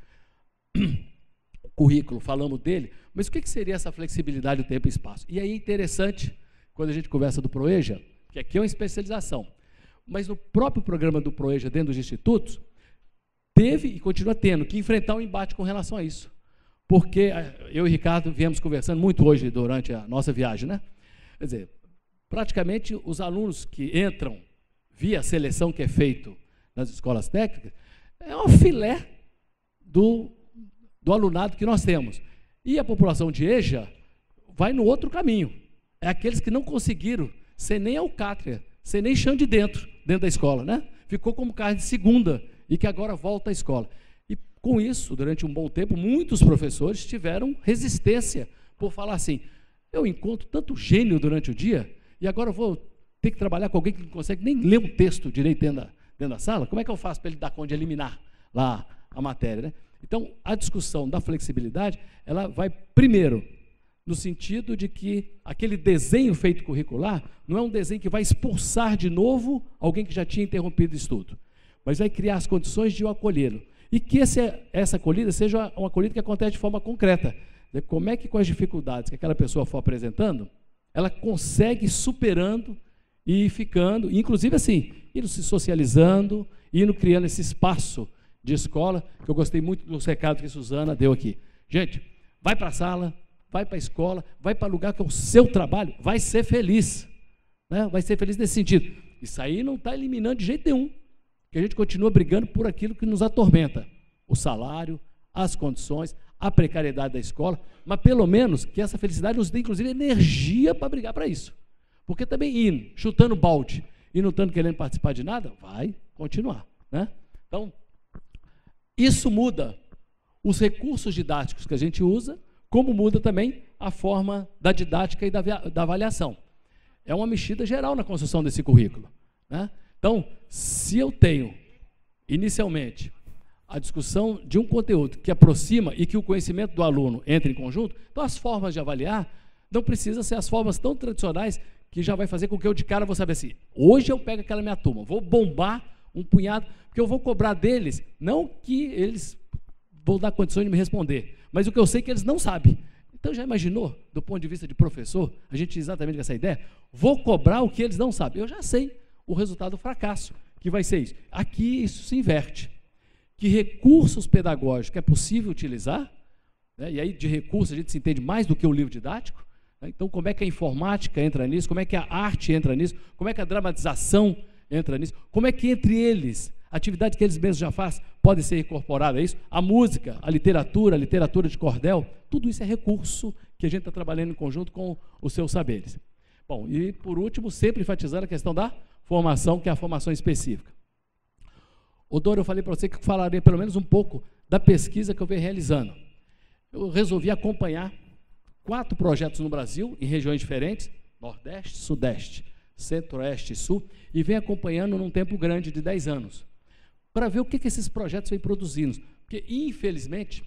Currículo, falamos dele, mas o que seria essa flexibilidade do tempo e espaço? E aí é interessante, quando a gente conversa do ProEJA, que aqui é uma especialização, mas no próprio programa do ProEJA, dentro dos institutos, teve e continua tendo que enfrentar um embate com relação a isso. Porque eu e Ricardo viemos conversando muito hoje durante a nossa viagem, né? Quer dizer, praticamente os alunos que entram via seleção que é feito nas escolas técnicas, é um filé do alunado que nós temos. E a população de EJA vai no outro caminho. É aqueles que não conseguiram ser nem alcátria, ser nem chão de dentro da escola, né? Ficou como carne de segunda e que agora volta à escola. E com isso, durante um bom tempo, muitos professores tiveram resistência por falar assim, eu encontro tanto gênio durante o dia e agora eu vou ter que trabalhar com alguém que não consegue nem ler um texto direito dentro da sala? Como é que eu faço para ele dar conta de eliminar lá a matéria, né? Então, a discussão da flexibilidade, ela vai primeiro no sentido de que aquele desenho feito curricular não é um desenho que vai expulsar de novo alguém que já tinha interrompido o estudo, mas vai criar as condições de o acolhê-lo. E que essa acolhida seja uma acolhida que acontece de forma concreta. Como é que, com as dificuldades que aquela pessoa for apresentando, ela consegue ir superando e ficando, inclusive assim, indo se socializando, indo criando esse espaço de escola, que eu gostei muito dos recados que a Suzana deu aqui. Gente, vai para a sala, vai para a escola, vai para o lugar que é o seu trabalho, vai ser feliz. Né? Vai ser feliz nesse sentido. Isso aí não está eliminando de jeito nenhum, que a gente continua brigando por aquilo que nos atormenta. O salário, as condições, a precariedade da escola, mas pelo menos que essa felicidade nos dê, inclusive, energia para brigar para isso. Porque também indo, chutando balde e não estando querendo participar de nada, vai continuar. Né? Então, isso muda os recursos didáticos que a gente usa, como muda também a forma da didática e da avaliação. É uma mexida geral na construção desse currículo. Né? Então, se eu tenho, inicialmente, a discussão de um conteúdo que aproxima e que o conhecimento do aluno entra em conjunto, então as formas de avaliar não precisam ser as formas tão tradicionais que já vai fazer com que eu de cara vou saber assim, hoje eu pego aquela minha turma, vou bombar um punhado, porque eu vou cobrar deles, não que eles vão dar condições de me responder, mas o que eu sei é que eles não sabem. Então já imaginou, do ponto de vista de professor, a gente exatamente com essa ideia, vou cobrar o que eles não sabem. Eu já sei o resultado do fracasso, que vai ser isso. Aqui isso se inverte. Que recursos pedagógicos é possível utilizar, né? E aí de recursos a gente se entende mais do que o livro didático, né? Então como é que a informática entra nisso, como é que a arte entra nisso, como é que a dramatização entra nisso, como é que entre eles, atividades que eles mesmos já fazem, podem ser incorporadas a isso, a música, a literatura de cordel, tudo isso é recurso que a gente está trabalhando em conjunto com os seus saberes. Bom, e por último, sempre enfatizando a questão da formação, que é a formação específica. Ô, Dora, eu falei para você que falaria pelo menos um pouco da pesquisa que eu venho realizando. Eu resolvi acompanhar 4 projetos no Brasil, em regiões diferentes, Nordeste, Sudeste, Centro-Oeste e Sul, e venho acompanhando num tempo grande, de 10 anos, para ver o que esses projetos vêm produzindo. Porque, infelizmente,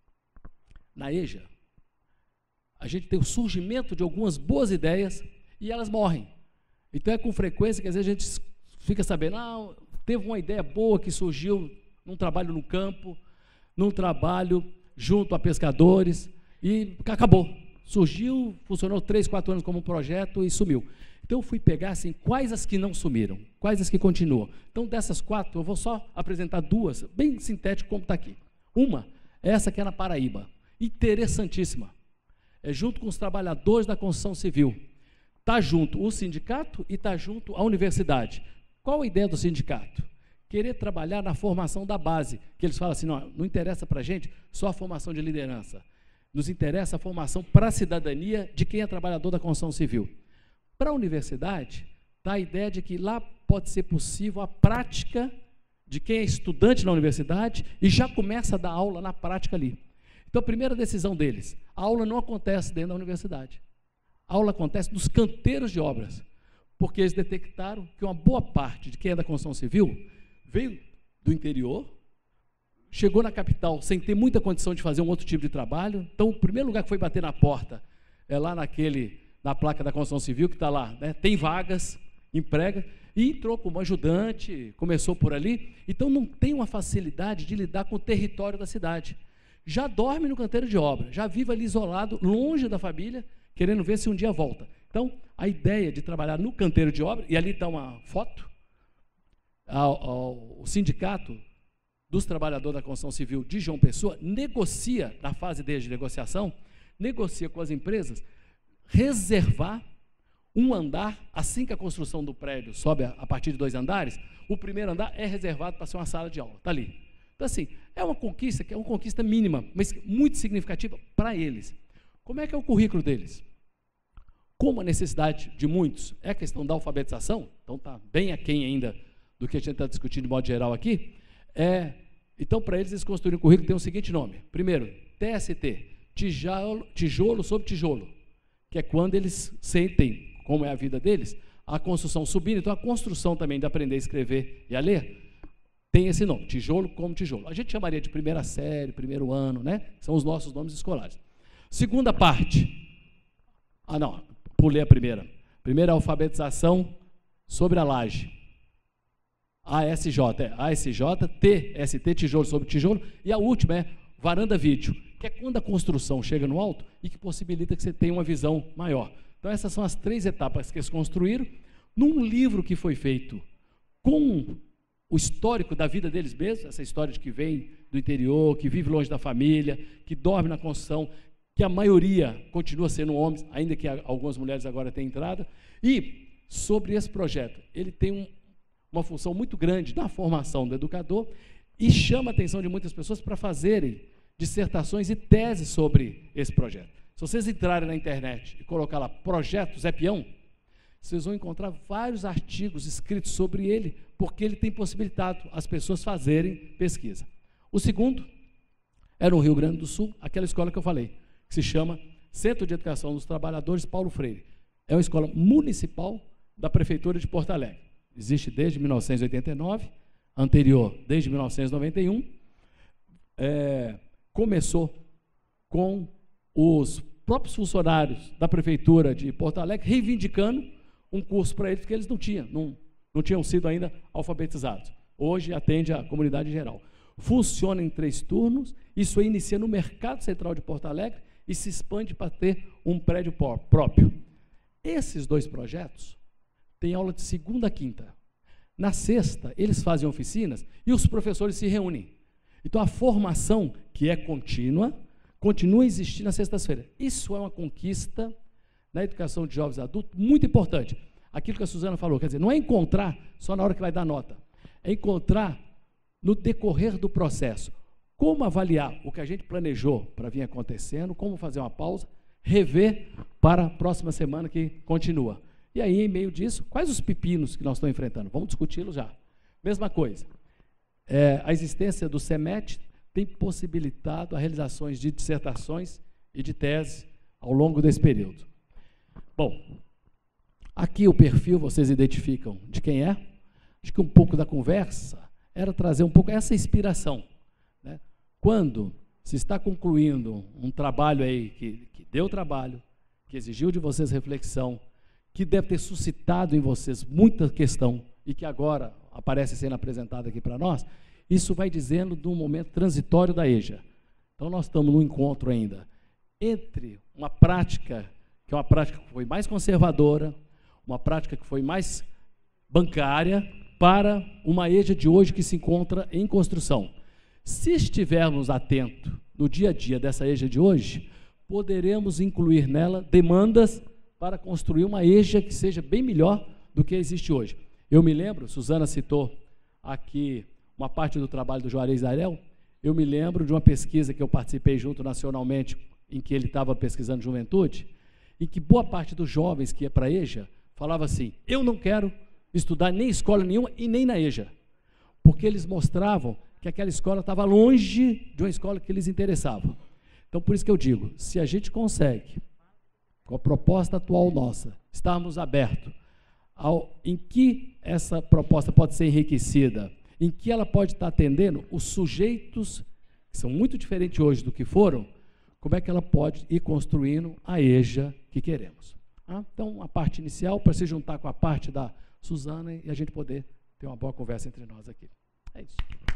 na EJA, a gente tem o surgimento de algumas boas ideias e elas morrem. Então, é com frequência que às vezes a gente fica sabendo, não, teve uma ideia boa que surgiu num trabalho no campo, num trabalho junto a pescadores, e acabou. Surgiu, funcionou 3, 4 anos como um projeto e sumiu. Então, eu fui pegar assim, quais as que não sumiram, quais as que continuam. Então, dessas 4, eu vou só apresentar 2, bem sintético como está aqui. Uma, essa que é na Paraíba, interessantíssima. É junto com os trabalhadores da construção civil. Está junto o sindicato e está junto a universidade. Qual a ideia do sindicato? Querer trabalhar na formação da base, que eles falam assim, não interessa para a gente só a formação de liderança, nos interessa a formação para a cidadania de quem é trabalhador da construção civil. Para a universidade, está a ideia de que lá pode ser possível a prática de quem é estudante na universidade e já começa a dar aula na prática ali. Então, a primeira decisão deles, a aula não acontece dentro da universidade. A aula acontece nos canteiros de obras, porque eles detectaram que uma boa parte de quem é da construção civil veio do interior, chegou na capital sem ter muita condição de fazer um outro tipo de trabalho. Então, o primeiro lugar que foi bater na porta é lá na placa da construção civil, que está lá, né? Tem vagas, emprega, e entrou como ajudante, começou por ali. Então, não tem uma facilidade de lidar com o território da cidade. Já dorme no canteiro de obra, já vive ali isolado, longe da família, querendo ver se um dia volta. Então, a ideia de trabalhar no canteiro de obra, e ali está uma foto, o sindicato dos trabalhadores da construção civil de João Pessoa negocia, na fase de negociação, negocia com as empresas, reservar um andar, assim que a construção do prédio sobe a partir de 2 andares, o primeiro andar é reservado para ser uma sala de aula, está ali. Então, assim, é uma conquista que é uma conquista mínima, mas muito significativa para eles. Como é que é o currículo deles? Como a necessidade de muitos é a questão da alfabetização, então está bem aquém ainda do que a gente está discutindo de modo geral aqui, então, para eles construírem um currículo tem o seguinte nome. Primeiro, TST, tijolo sobre tijolo, que é quando eles sentem, como é a vida deles, a construção subindo. Então, a construção também de aprender a escrever e a ler tem esse nome, tijolo como tijolo. A gente chamaria de primeira série, primeiro ano, né? São os nossos nomes escolares. Segunda parte. Não, pulei a primeira. Primeira, alfabetização sobre a laje. ASJ, TST, tijolo sobre tijolo. E a última é varanda vídeo, que é quando a construção chega no alto e que possibilita que você tenha uma visão maior. Então, essas são as 3 etapas que eles construíram num livro que foi feito com o histórico da vida deles mesmos, essa história de que vem do interior, que vive longe da família, que dorme na construção, que a maioria continua sendo homens, ainda que algumas mulheres agora tenham entrada. E sobre esse projeto, ele tem uma função muito grande na formação do educador e chama a atenção de muitas pessoas para fazerem dissertações e teses sobre esse projeto. Se vocês entrarem na internet e colocar lá Projeto Zé Peão, vocês vão encontrar vários artigos escritos sobre ele, porque ele tem possibilitado as pessoas fazerem pesquisa. O segundo é no Rio Grande do Sul, aquela escola que eu falei, que se chama Centro de Educação dos Trabalhadores Paulo Freire. É uma escola municipal da Prefeitura de Porto Alegre. Existe desde 1989, anterior desde 1991. Começou com os próprios funcionários da Prefeitura de Porto Alegre reivindicando um curso para eles, porque eles não tinham sido ainda alfabetizados. Hoje atende a comunidade em geral. Funciona em 3 turnos, isso aí inicia no Mercado Central de Porto Alegre e se expande para ter um prédio próprio. Esses 2 projetos têm aula de segunda a quinta. Na sexta, eles fazem oficinas e os professores se reúnem. Então, a formação, que é contínua, continua a existir nas sextas-feiras. Isso é uma conquista na educação de jovens adultos muito importante. Aquilo que a Suzana falou, quer dizer, não é encontrar só na hora que vai dar nota, é encontrar no decorrer do processo como avaliar o que a gente planejou para vir acontecendo, como fazer uma pausa, rever para a próxima semana que continua. E aí, em meio disso, quais os pepinos que nós estamos enfrentando? Vamos discuti-los já. Mesma coisa, a existência do CEMET tem possibilitado a realizações de dissertações e de teses ao longo desse período. Bom, aqui o perfil vocês identificam de quem é. Acho que um pouco da conversa era trazer um pouco essa inspiração, né? Quando se está concluindo um trabalho aí que deu trabalho, que exigiu de vocês reflexão, que deve ter suscitado em vocês muita questão e que agora aparece sendo apresentada aqui para nós, isso vai dizendo de um momento transitório da EJA. Então, nós estamos num encontro ainda entre uma prática, que é uma prática que foi mais conservadora, uma prática que foi mais bancária, para uma EJA de hoje que se encontra em construção. Se estivermos atentos no dia a dia dessa EJA de hoje, poderemos incluir nela demandas para construir uma EJA que seja bem melhor do que existe hoje. Eu me lembro, Suzana citou aqui uma parte do trabalho do Juarez Arel, eu me lembro de uma pesquisa que eu participei junto nacionalmente, em que ele estava pesquisando juventude, em que boa parte dos jovens que ia para a EJA falava assim, eu não quero estudar nem em escola nenhuma e nem na EJA, porque eles mostravam que aquela escola estava longe de uma escola que lhes interessava. Então, por isso que eu digo, se a gente consegue, com a proposta atual nossa, estarmos abertos em que essa proposta pode ser enriquecida, em que ela pode estar atendendo os sujeitos, que são muito diferentes hoje do que foram, como é que ela pode ir construindo a EJA que queremos. Então, a parte inicial, para se juntar com a parte da Suzana e a gente poder ter uma boa conversa entre nós aqui. É isso.